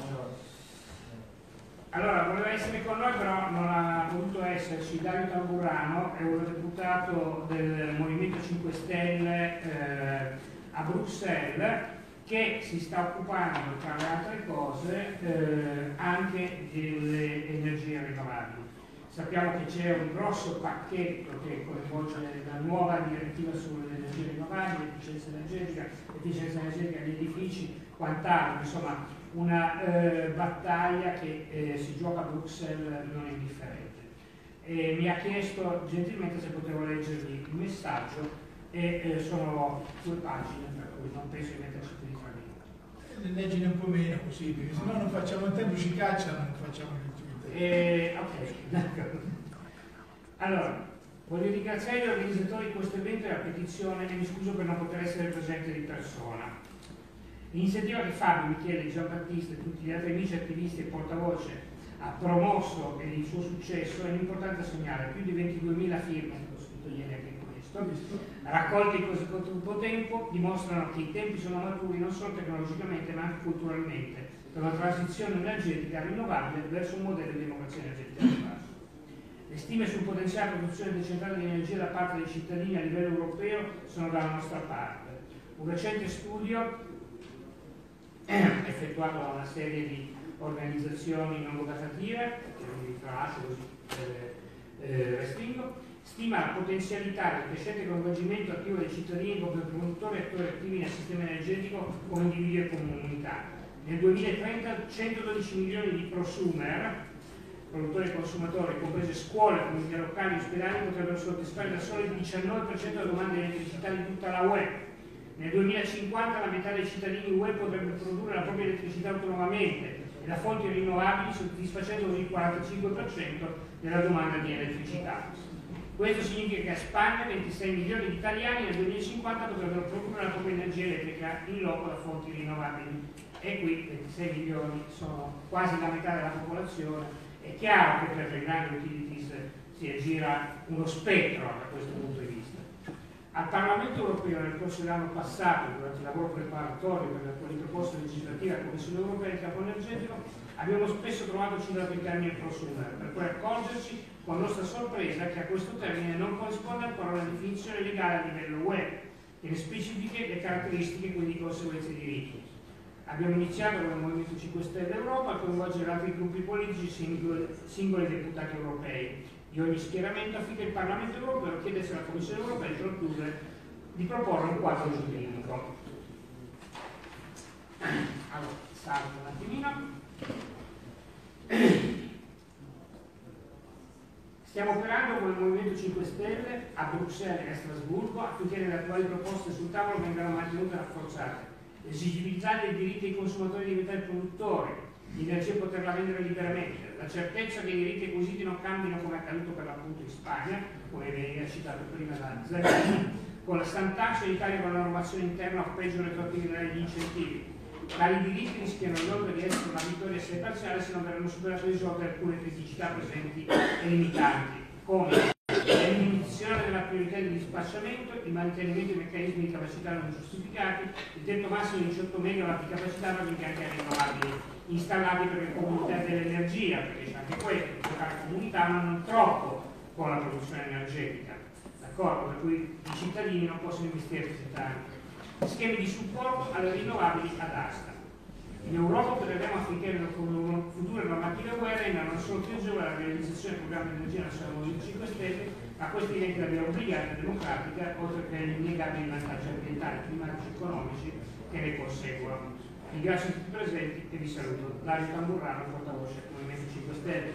Allora, voleva essere con noi, però non ha potuto esserci. Dario Tamburrano, eurodeputato del Movimento cinque Stelle, eh, a Bruxelles, che si sta occupando, tra le altre cose, eh, anche delle energie rinnovabili. Sappiamo che c'è un grosso pacchetto che coinvolge la nuova direttiva sulle energie rinnovabili, efficienza energetica, efficienza energetica degli edifici, quant'altro, insomma una eh, battaglia che eh, si gioca a Bruxelles non indifferente. E mi ha chiesto gentilmente se potevo leggervi il messaggio e eh, sono due pagine, per cui non penso di metterci più di tre minuti. Leggine un po' meno così, perché se no non facciamo, il tempo ci cacciano, non facciamo più. Eh, ok, allora, voglio ringraziare gli organizzatori di questo evento e la petizione e mi scuso per non poter essere presente di persona. L'iniziativa che Fabio, Michele, Gianbattista e tutti gli altri amici attivisti e portavoce ha promosso e il suo successo è un importante segnale. Più di ventiduemila firme, ho scritto ieri anche questo, raccolti in così poco tempo, dimostrano che i tempi sono maturi non solo tecnologicamente ma anche culturalmente per una transizione energetica rinnovabile verso un modello di democrazia energetica di base. Le stime sul potenziale produzione decentrale di energia da parte dei cittadini a livello europeo sono dalla nostra parte. Un recente studio effettuato da una serie di organizzazioni non governative, che vi tralascio così eh, eh, restringo, stima la potenzialità del crescente coinvolgimento attivo dei cittadini come produttori e attori attivi nel sistema energetico come individui e comunità. Nel duemilatrenta centododici milioni di prosumer, produttori e consumatori, comprese scuole, comunità locali e ospedali, potrebbero soddisfare da solo il diciannove per cento della domanda di elettricità di tutta la U E. Nel duemilacinquanta la metà dei cittadini U E potrebbe produrre la propria elettricità autonomamente e da fonti rinnovabili, soddisfacendo così il quarantacinque per cento della domanda di elettricità. Questo significa che a Spagna ventisei milioni di italiani nel duemilacinquanta potrebbero produrre la propria energia elettrica in loco da fonti rinnovabili. E qui ventisei milioni sono quasi la metà della popolazione. È chiaro che per le grandi utilities si aggira uno spettro da questo punto di vista. Al Parlamento europeo nel corso dell'anno passato, durante il lavoro preparatorio per le proposte legislative della Commissione europea in campo energetico, abbiamo spesso trovato citato il termine prosumer, per poi accorgerci con nostra sorpresa che a questo termine non corrisponde ancora una definizione legale a livello U E, che ne specifiche le caratteristiche e quindi conseguenze di diritti. Abbiamo iniziato con il Movimento cinque Stelle Europa a coinvolgere altri gruppi politici singoli, singoli deputati europei di ogni schieramento affinché il Parlamento europeo chiedesse alla Commissione europea di produrre, di proporre un quadro giuridico. Allora, salvo un attimino. Stiamo operando con il Movimento cinque Stelle a Bruxelles e a Strasburgo affinché le attuali proposte sul tavolo vengano mantenute e rafforzate. L'esigibilità dei diritti dei consumatori di diventare produttori, di energia e poterla vendere liberamente, la certezza che i diritti acquisiti non cambino come è accaduto per l'appunto in Spagna, come veniva citato prima da Zanini, con la Santax in Italia con la normazione interna o peggio retroattiva degli incentivi. Tali diritti rischiano inoltre di essere una vittoria assai parziale se non verranno superate e risolte alcune criticità presenti e limitanti, come l'eliminazione della priorità di dispacciamento, il mantenimento dei meccanismi di capacità non giustificati, il tetto massimo di diciotto megawatt di capacità ma anche anche rinnovabili installati per le comunità dell'energia, perché c'è anche questo, giocare comunità ma non troppo con la produzione energetica, d'accordo? Per cui i cittadini non possono investire così tanto. Schemi di supporto alle rinnovabili ad asta. In Europa opereremo affinché le future normative U E rendano non solo più agevole la realizzazione del programma di energia nazionale Movimento cinque Stelle, ma questi diventi la via obbligata e democratica, oltre che gli innegabili vantaggi ambientali, climatici e economici che ne conseguono. Ringrazio tutti i presenti e vi saluto. Dario Tamburrano, portavoce del Movimento cinque Stelle.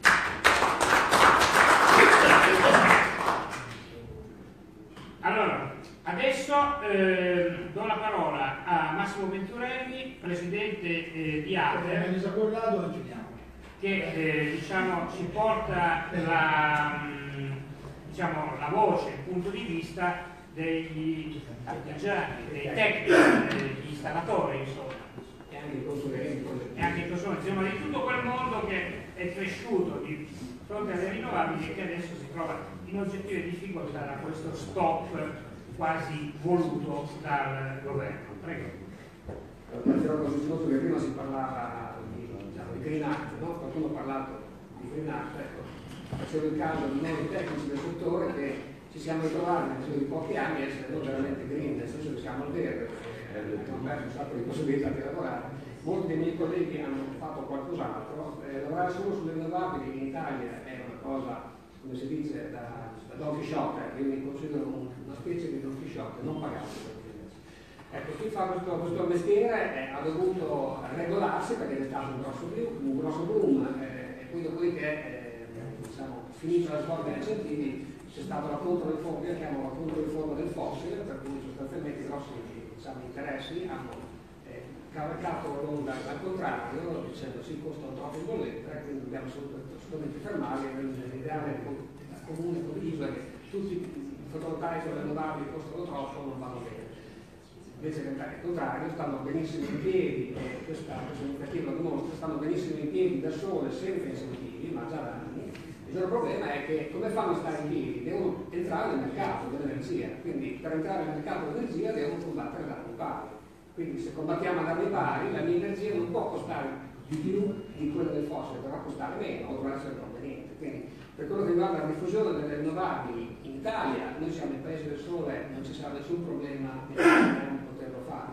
Allora, adesso eh, do la parola a Massimo Venturelli, presidente eh, di Ader, che eh, diciamo, ci porta la, diciamo, la voce, il punto di vista degli artigiani, dei tecnici, degli installatori, insomma, e anche i consumatori, insomma, di tutto quel mondo che è cresciuto di fronte alle rinnovabili e che adesso si trova in oggettive difficoltà da questo stop quasi voluto dal governo. Prego. Partirò con il discorso che prima si parlava di, diciamo, di green art, no? Qualcuno ha parlato di green art, ecco. Facevo il caso di noi tecnici del settore che ci siamo ritrovati nel giro di pochi anni a essere non veramente green, nel senso che siamo al verde, perché abbiamo perso un sacco di possibilità di lavorare. Molti dei miei colleghi hanno fatto qualcos'altro, eh, lavorare solo sulle rinnovabili in Italia è una cosa, come si dice, da, da Don Chisciotte, io mi considero un, una specie di Don Chisciotte, non pagato. Ecco, chi fa questo, questo mestiere eh, ha dovuto regolarsi perché è stato un grosso, un grosso boom eh, e poi dopodiché eh, diciamo, finita la svolta dei incentivi c'è stata la controriforma, io chiamo la controriforma del fossile, per cui sostanzialmente i grossi diciamo, interessi hanno eh, cavalcato l'onda al contrario, dicendo si costano troppo in bolletta, quindi dobbiamo assolutamente fermarli, l'ideale comune condiviso è che tutti i fotovoltaici o le rinnovabili costano troppo, non vanno bene. Invece che al contrario, stanno benissimo in piedi, e questa, questa iniziativa lo dimostra, stanno benissimo in piedi da sole, senza incentivi, ma già da anni. Il loro problema è che come fanno a stare in piedi? Devono entrare nel mercato dell'energia, quindi per entrare nel mercato dell'energia devono combattere ad armi pari. Quindi se combattiamo ad armi pari, la mia energia non può costare di più di quella del fossile, dovrà costare meno o dovrà essere conveniente. Quindi per quello che riguarda la diffusione delle rinnovabili in Italia, noi siamo il paese del sole, non ci sarà nessun problema di poterlo fare.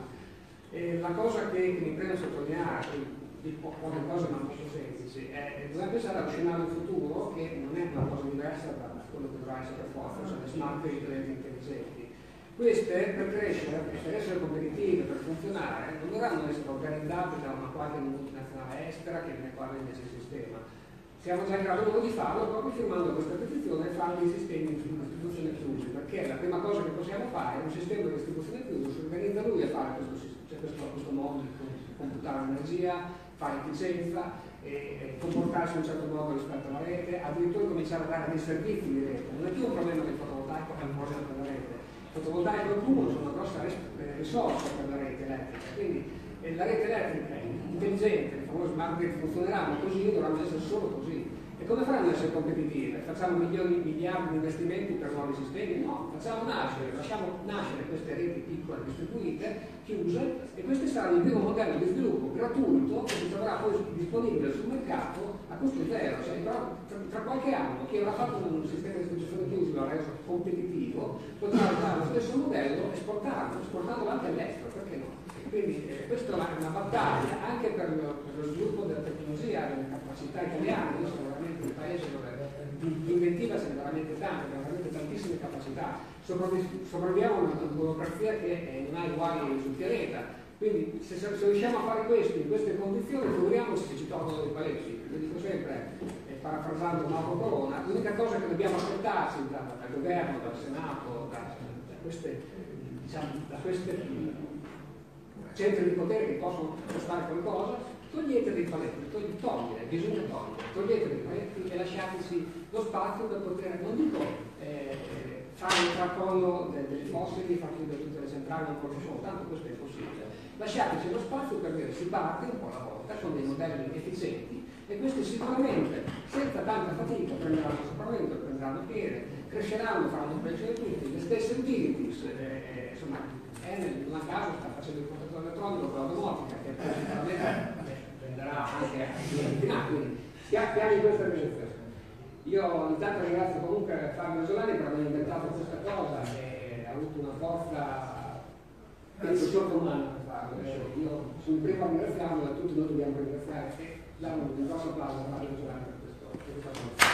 E la cosa che, che mi preme sottolineare, di po poche cose ma molto semplici, è che dobbiamo pensare allo scenario futuro che non è una cosa diversa da quello che dovrà essere forte, cioè le smart grid e le reti intelligenti. Queste per crescere, per essere competitive, per funzionare, non dovranno essere organizzate da una qualche multinazionale estera che nel quale invece il sistema. Siamo già in grado di farlo proprio firmando questa petizione e fare dei sistemi di distribuzione chiusi, perché la prima cosa che possiamo fare è un sistema di distribuzione chiuso, si organizza lui a fare questo, cioè questo, questo modo di computare l'energia, fare efficienza, e, e comportarsi in un certo modo rispetto alla rete, addirittura cominciare a dare dei servizi di rete. Non è più un problema del fotovoltaico, è un problema per la rete. Il fotovoltaico e il cumulo sono una grossa risorsa per la rete elettrica, quindi eh, la rete elettrica intelligente, le famose smart grid funzioneranno così, dovranno essere solo così. E come faranno ad essere competitive? Facciamo milioni, miliardi di investimenti per nuovi sistemi? No, facciamo nascere, lasciamo nascere queste reti piccole distribuite, chiuse, e questo sarà il primo modello di sviluppo gratuito che si troverà poi disponibile sul mercato a costo zero. Cioè, tra, tra qualche anno chi avrà fatto un sistema di distribuzione chiuso e l'ha reso competitivo potrà usare lo stesso modello e esportarlo, esportarlo anche all'estero, perché no? Quindi eh, questa è una battaglia anche per lo, per lo sviluppo della tecnologia, delle capacità italiane. Noi siamo veramente un paese dove di inventiva c'è veramente tanto, abbiamo veramente tantissime capacità, sopravviviamo a una burocrazia che non ha uguali sul pianeta. Quindi se, se riusciamo a fare questo in queste condizioni, figuriamoci se ci tornano dei palessi. Lo dico sempre, eh, parafrasando Mauro Corona, l'unica cosa che dobbiamo aspettarci da, dal governo, dal Senato, da, da queste, diciamo, da queste centri di potere che possono fare qualcosa, togliete dei paletti, togliete, togliere, bisogna togliere, togliete dei paletti e lasciateci lo spazio per poter, non dico eh, fare il tracollo dei fossili, far chiudere tutte le centrali, non ci sono, tanto questo è impossibile. Lasciateci lo spazio per dire si parte un po' alla volta con dei modelli efficienti e questi sicuramente senza tanta fatica prenderanno sopravvento, prenderanno piede, cresceranno, faranno crescere tutti, le stesse utilities, eh, insomma, Enel in una casa sta facendo il contatore elettronico con la domotica che probabilmente prenderà anche a quindi piani in questa direzione. Io intanto ringrazio comunque Fabio Solani per aver inventato questa cosa e ha avuto una forza penso sottoumana per farlo. Io sono il primo a ringraziarlo e tutti noi dobbiamo ringraziare e dare un grosso applauso a Fabio Solani per questo, per questa cosa.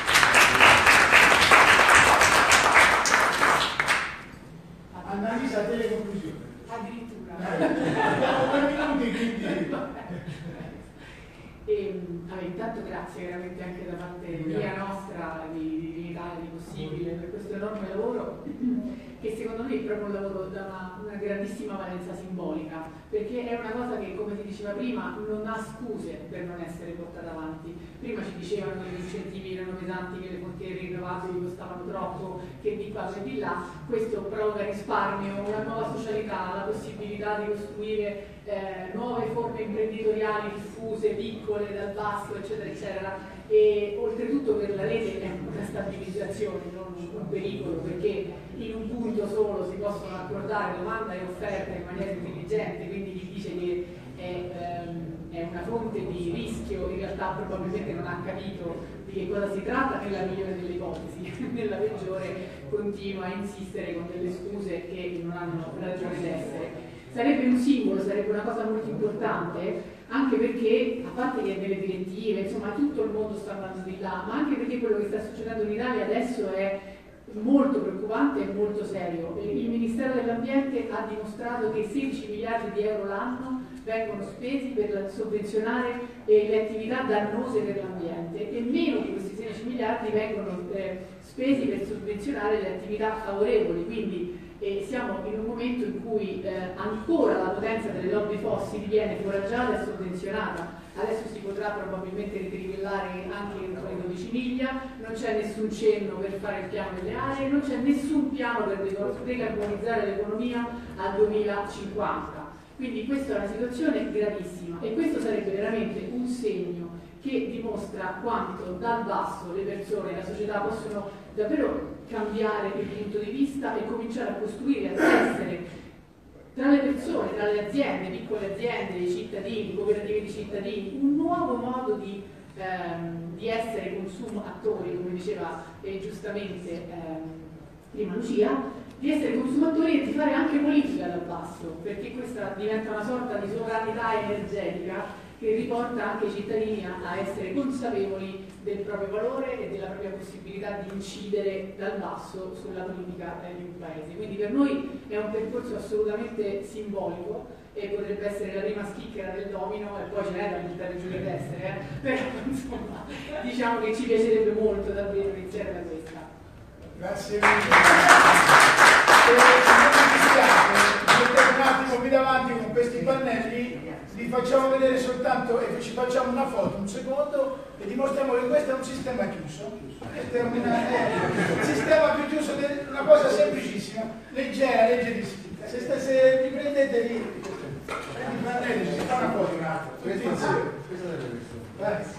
Annalisa, a te le conclusioni. Addirittura. Due minuti, quindi. E, allora, intanto grazie veramente anche da parte mia nostra di, di Italia di Possibile per questo enorme lavoro che secondo me è proprio un lavoro da una, una grandissima valenza simbolica, perché è una cosa che, come si diceva prima, non ha scuse per non essere portata avanti. Prima ci dicevano che gli incentivi erano pesanti, che le fonti rinnovabili costavano troppo, che di qua e di là. Questo provoca risparmio, una nuova socialità, la possibilità di costruire eh, nuove forme imprenditoriali diffuse, piccole, dal basso, eccetera, eccetera. E oltretutto per la rete è una stabilizzazione, non un pericolo, perché in un punto solo si possono accordare domanda e offerta in maniera intelligente, quindi chi dice che è, ehm, è è una fonte di rischio, in realtà probabilmente non ha capito di che cosa si tratta, nella migliore delle ipotesi, nella peggiore continua a insistere con delle scuse che non hanno ragione d'essere. Sarebbe un simbolo, sarebbe una cosa molto importante, anche perché, a parte che nelle direttive, insomma tutto il mondo sta andando di là, ma anche perché quello che sta succedendo in Italia adesso è molto preoccupante e molto serio. Il Ministero dell'Ambiente ha dimostrato che sedici miliardi di euro l'anno vengono spesi per sovvenzionare eh, le attività dannose per l'ambiente e meno di questi sedici miliardi vengono eh, spesi per sovvenzionare le attività favorevoli, quindi eh, siamo in un momento in cui eh, ancora la potenza delle lobby fossili viene foraggiata e sovvenzionata. Adesso si potrà probabilmente ritrivellare anche entro le dodici miglia, non c'è nessun cenno per fare il piano delle aree, non c'è nessun piano per decarbonizzare l'economia al duemilacinquanta. Quindi questa è una situazione gravissima e questo sarebbe veramente un segno che dimostra quanto dal basso le persone, la società possono davvero cambiare il punto di vista e cominciare a costruire, a essere tra le persone, tra le aziende, piccole aziende, i cittadini, cooperative di cittadini, un nuovo modo di, ehm, di essere consumatori, come diceva eh, giustamente ehm, prima Lucia, di essere consumatori e di fare anche politica dal basso, perché questa diventa una sorta di sovranità energetica che riporta anche i cittadini a, a essere consapevoli del proprio valore e della propria possibilità di incidere dal basso sulla politica eh, di un paese. Quindi per noi è un percorso assolutamente simbolico e potrebbe essere la prima schicchera del domino e poi ce n'è da buttare giù le teste, eh? Però insomma diciamo che ci piacerebbe molto davvero iniziare da questa. Grazie mille. Se non mi dispiace, mettere un attimo qui davanti con questi pannelli, vi facciamo vedere soltanto e ci facciamo una foto, un secondo, e dimostriamo che questo è un sistema chiuso. Questo è una, eh, un sistema più chiuso, una cosa semplicissima, leggera, leggerissima. Se, sta, se vi prendete lì, prendi i pannelli, ci si fa una foto un attimo. Tutti insieme.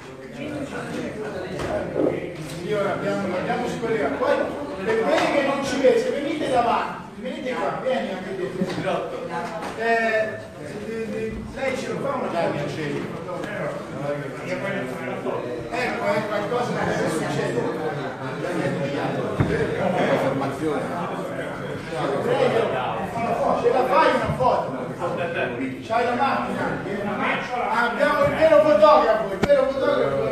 Io abbiamo, abbiamo scollegato. Poi per quelli che non ci vedono, se venite davanti, venite qua, vieni anche dietro. Eh, lei ce lo fa una foto? Ecco, è qualcosa che deve succedere. Ce la fai una foto? C'hai la macchina? Abbiamo il vero fotografo, il vero fotografo.